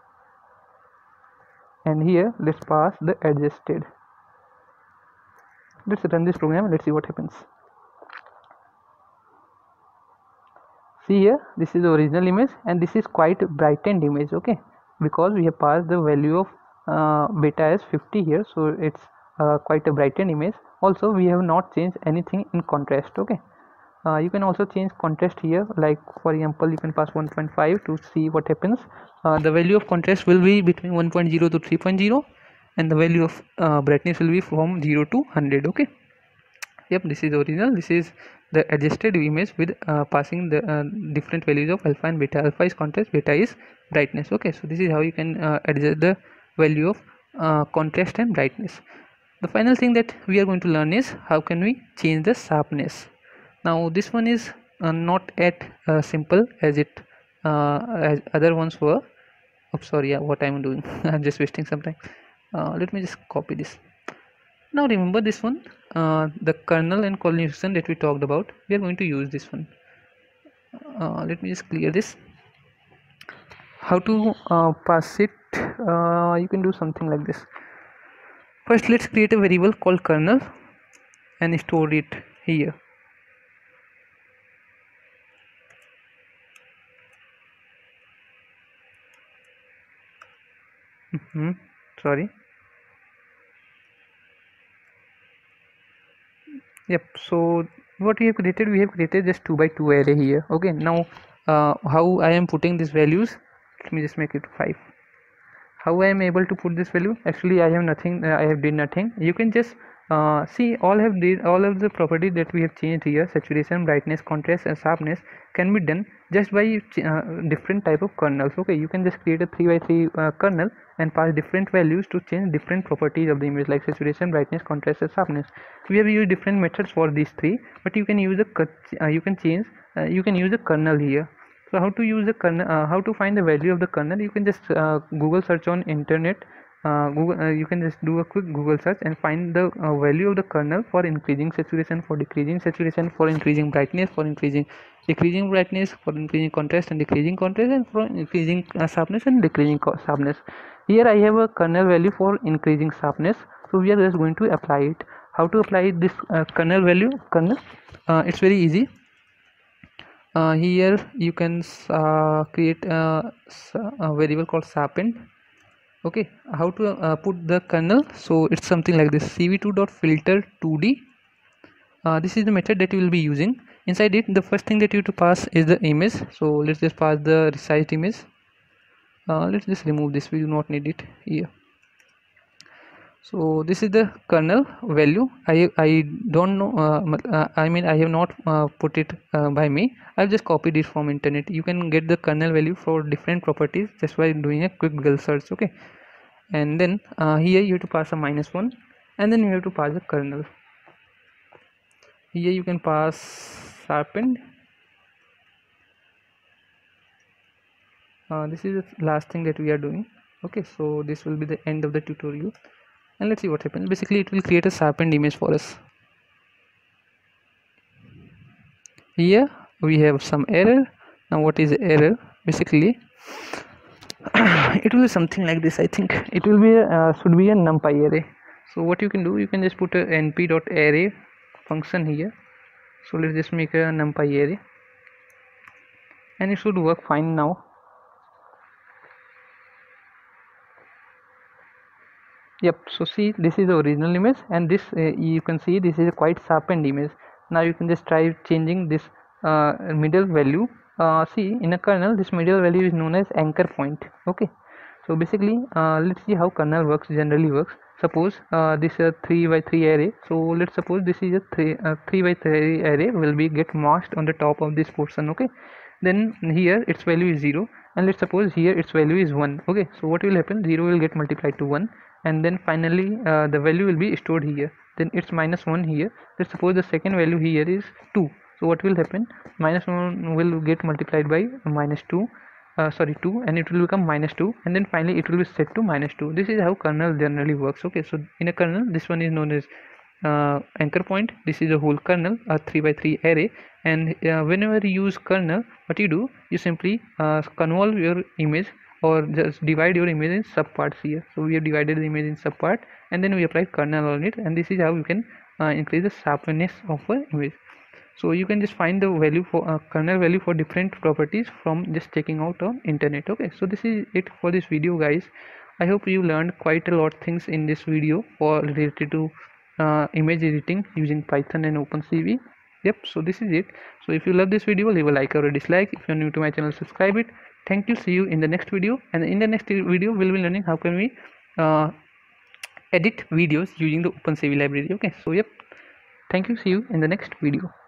and here let's pass the adjusted. Let's run this program and let's see what happens. See here, this is the original image and this is quite brightened image. Okay, because we have passed the value of uh, beta as fifty here, so it's uh, quite a brightened image. Also we have not changed anything in contrast. Okay, uh, you can also change contrast here, like for example you can pass one point five to see what happens. Uh, the value of contrast will be between one point zero to three point zero, and the value of uh, brightness will be from zero to one hundred. Okay, yep, this is original. This is the adjusted image with uh, passing the uh, different values of alpha and beta. Alpha is contrast, beta is brightness. Okay, so this is how you can uh, adjust the value of uh, contrast and brightness. The final thing that we are going to learn is how can we change the sharpness. Now this one is uh, not at uh, simple as it uh, as other ones were. Oh, sorry, yeah, what I'm doing I'm just wasting some time. Uh, let me just copy this. Now remember this one, uh, the kernel and collineation that we talked about, we are going to use this one. Uh, let me just clear this. How to uh, pass it, uh, you can do something like this. First let's create a variable called kernel and store it here. Mm-hmm. Sorry. Yep, so what we have created, we have created just two by two array here. Okay, now uh, how I am putting these values, let me just make it five. How I am able to put this value? Actually I have nothing, uh, I have did nothing. You can just uh, see, all have the all of the properties that we have changed here, saturation, brightness, contrast and sharpness, can be done just by uh, different type of kernels. Okay, you can just create a three by three uh, kernel and pass different values to change different properties of the image, like saturation, brightness, contrast and sharpness. We have used different methods for these three, but you can use a uh, you can change uh, you can use a kernel here. So how to use the kernel, uh, how to find the value of the kernel? You can just uh, Google search on internet. Uh, Google, uh, you can just do a quick Google search and find the uh, value of the kernel for increasing saturation, for decreasing saturation, for increasing brightness, for increasing decreasing brightness, for increasing contrast and decreasing contrast, and for increasing uh, sharpness and decreasing sharpness. Here I have a kernel value for increasing sharpness, so we are just going to apply it. How to apply this uh, kernel value? Kernel, uh, it's very easy. Uh, here you can uh, create a, a variable called sharpened. Okay, how to uh, put the kernel? So it's something like this: c v two dot filter two d. Uh, this is the method that you will be using. Inside it, the first thing that you have to pass is the image. So let's just pass the resized image. Uh, let's just remove this, we do not need it here. So this is the kernel value. I I don't know. Uh, I mean I have not uh, put it uh, by me. I've just copied it from internet. You can get the kernel value for different properties just by doing a quick Google search. Okay, and then uh, here you have to pass a minus one, and then you have to pass the kernel. Here you can pass sharpened. Uh, this is the last thing that we are doing. Okay, so this will be the end of the tutorial, and let's see what happens. Basically it will create a sharpened image for us. Here we have some error. Now what is error? Basically it will be something like this. I think it will be a, uh, should be a numpy array. So what you can do, you can just put a np.array function here. So let's just make a numpy array, and it should work fine now. Yep, so see, this is the original image, and this uh, you can see this is a quite sharpened image. Now you can just try changing this uh, middle value. Uh, see, in a kernel this middle value is known as anchor point. Okay, so basically uh, let's see how kernel works generally works. Suppose uh, this is a three by three array. So let's suppose this is a three uh, three by three array will be get masked on the top of this portion. Okay, then here its value is zero, and let's suppose here its value is one. Okay, so what will happen? Zero will get multiplied to one, and then finally uh, the value will be stored here. Then it's minus one here. Let's suppose the second value here is two. So what will happen? Minus one will get multiplied by minus two, uh, sorry two, and it will become minus two, and then finally it will be set to minus two. This is how kernel generally works. Okay, so in a kernel this one is known as uh, anchor point. This is a whole kernel, a three by three array, and uh, whenever you use kernel, what you do, you simply uh, convolve your image or just divide your image in subparts here. So we have divided the image in subpart, and then we apply kernel on it, and this is how you can uh, increase the sharpness of an image. So you can just find the value for uh, kernel value for different properties from just checking out on internet. Okay, so this is it for this video, guys. I hope you learned quite a lot things in this video for related to uh, image editing using Python and OpenCV. Yep, so this is it. So if you love this video, leave a like or a dislike. If you're new to my channel, subscribe it. Thank you. See you in the next video, and in the next video we'll be learning how can we uh, edit videos using the OpenCV library. Okay, so yep, thank you. See you in the next video.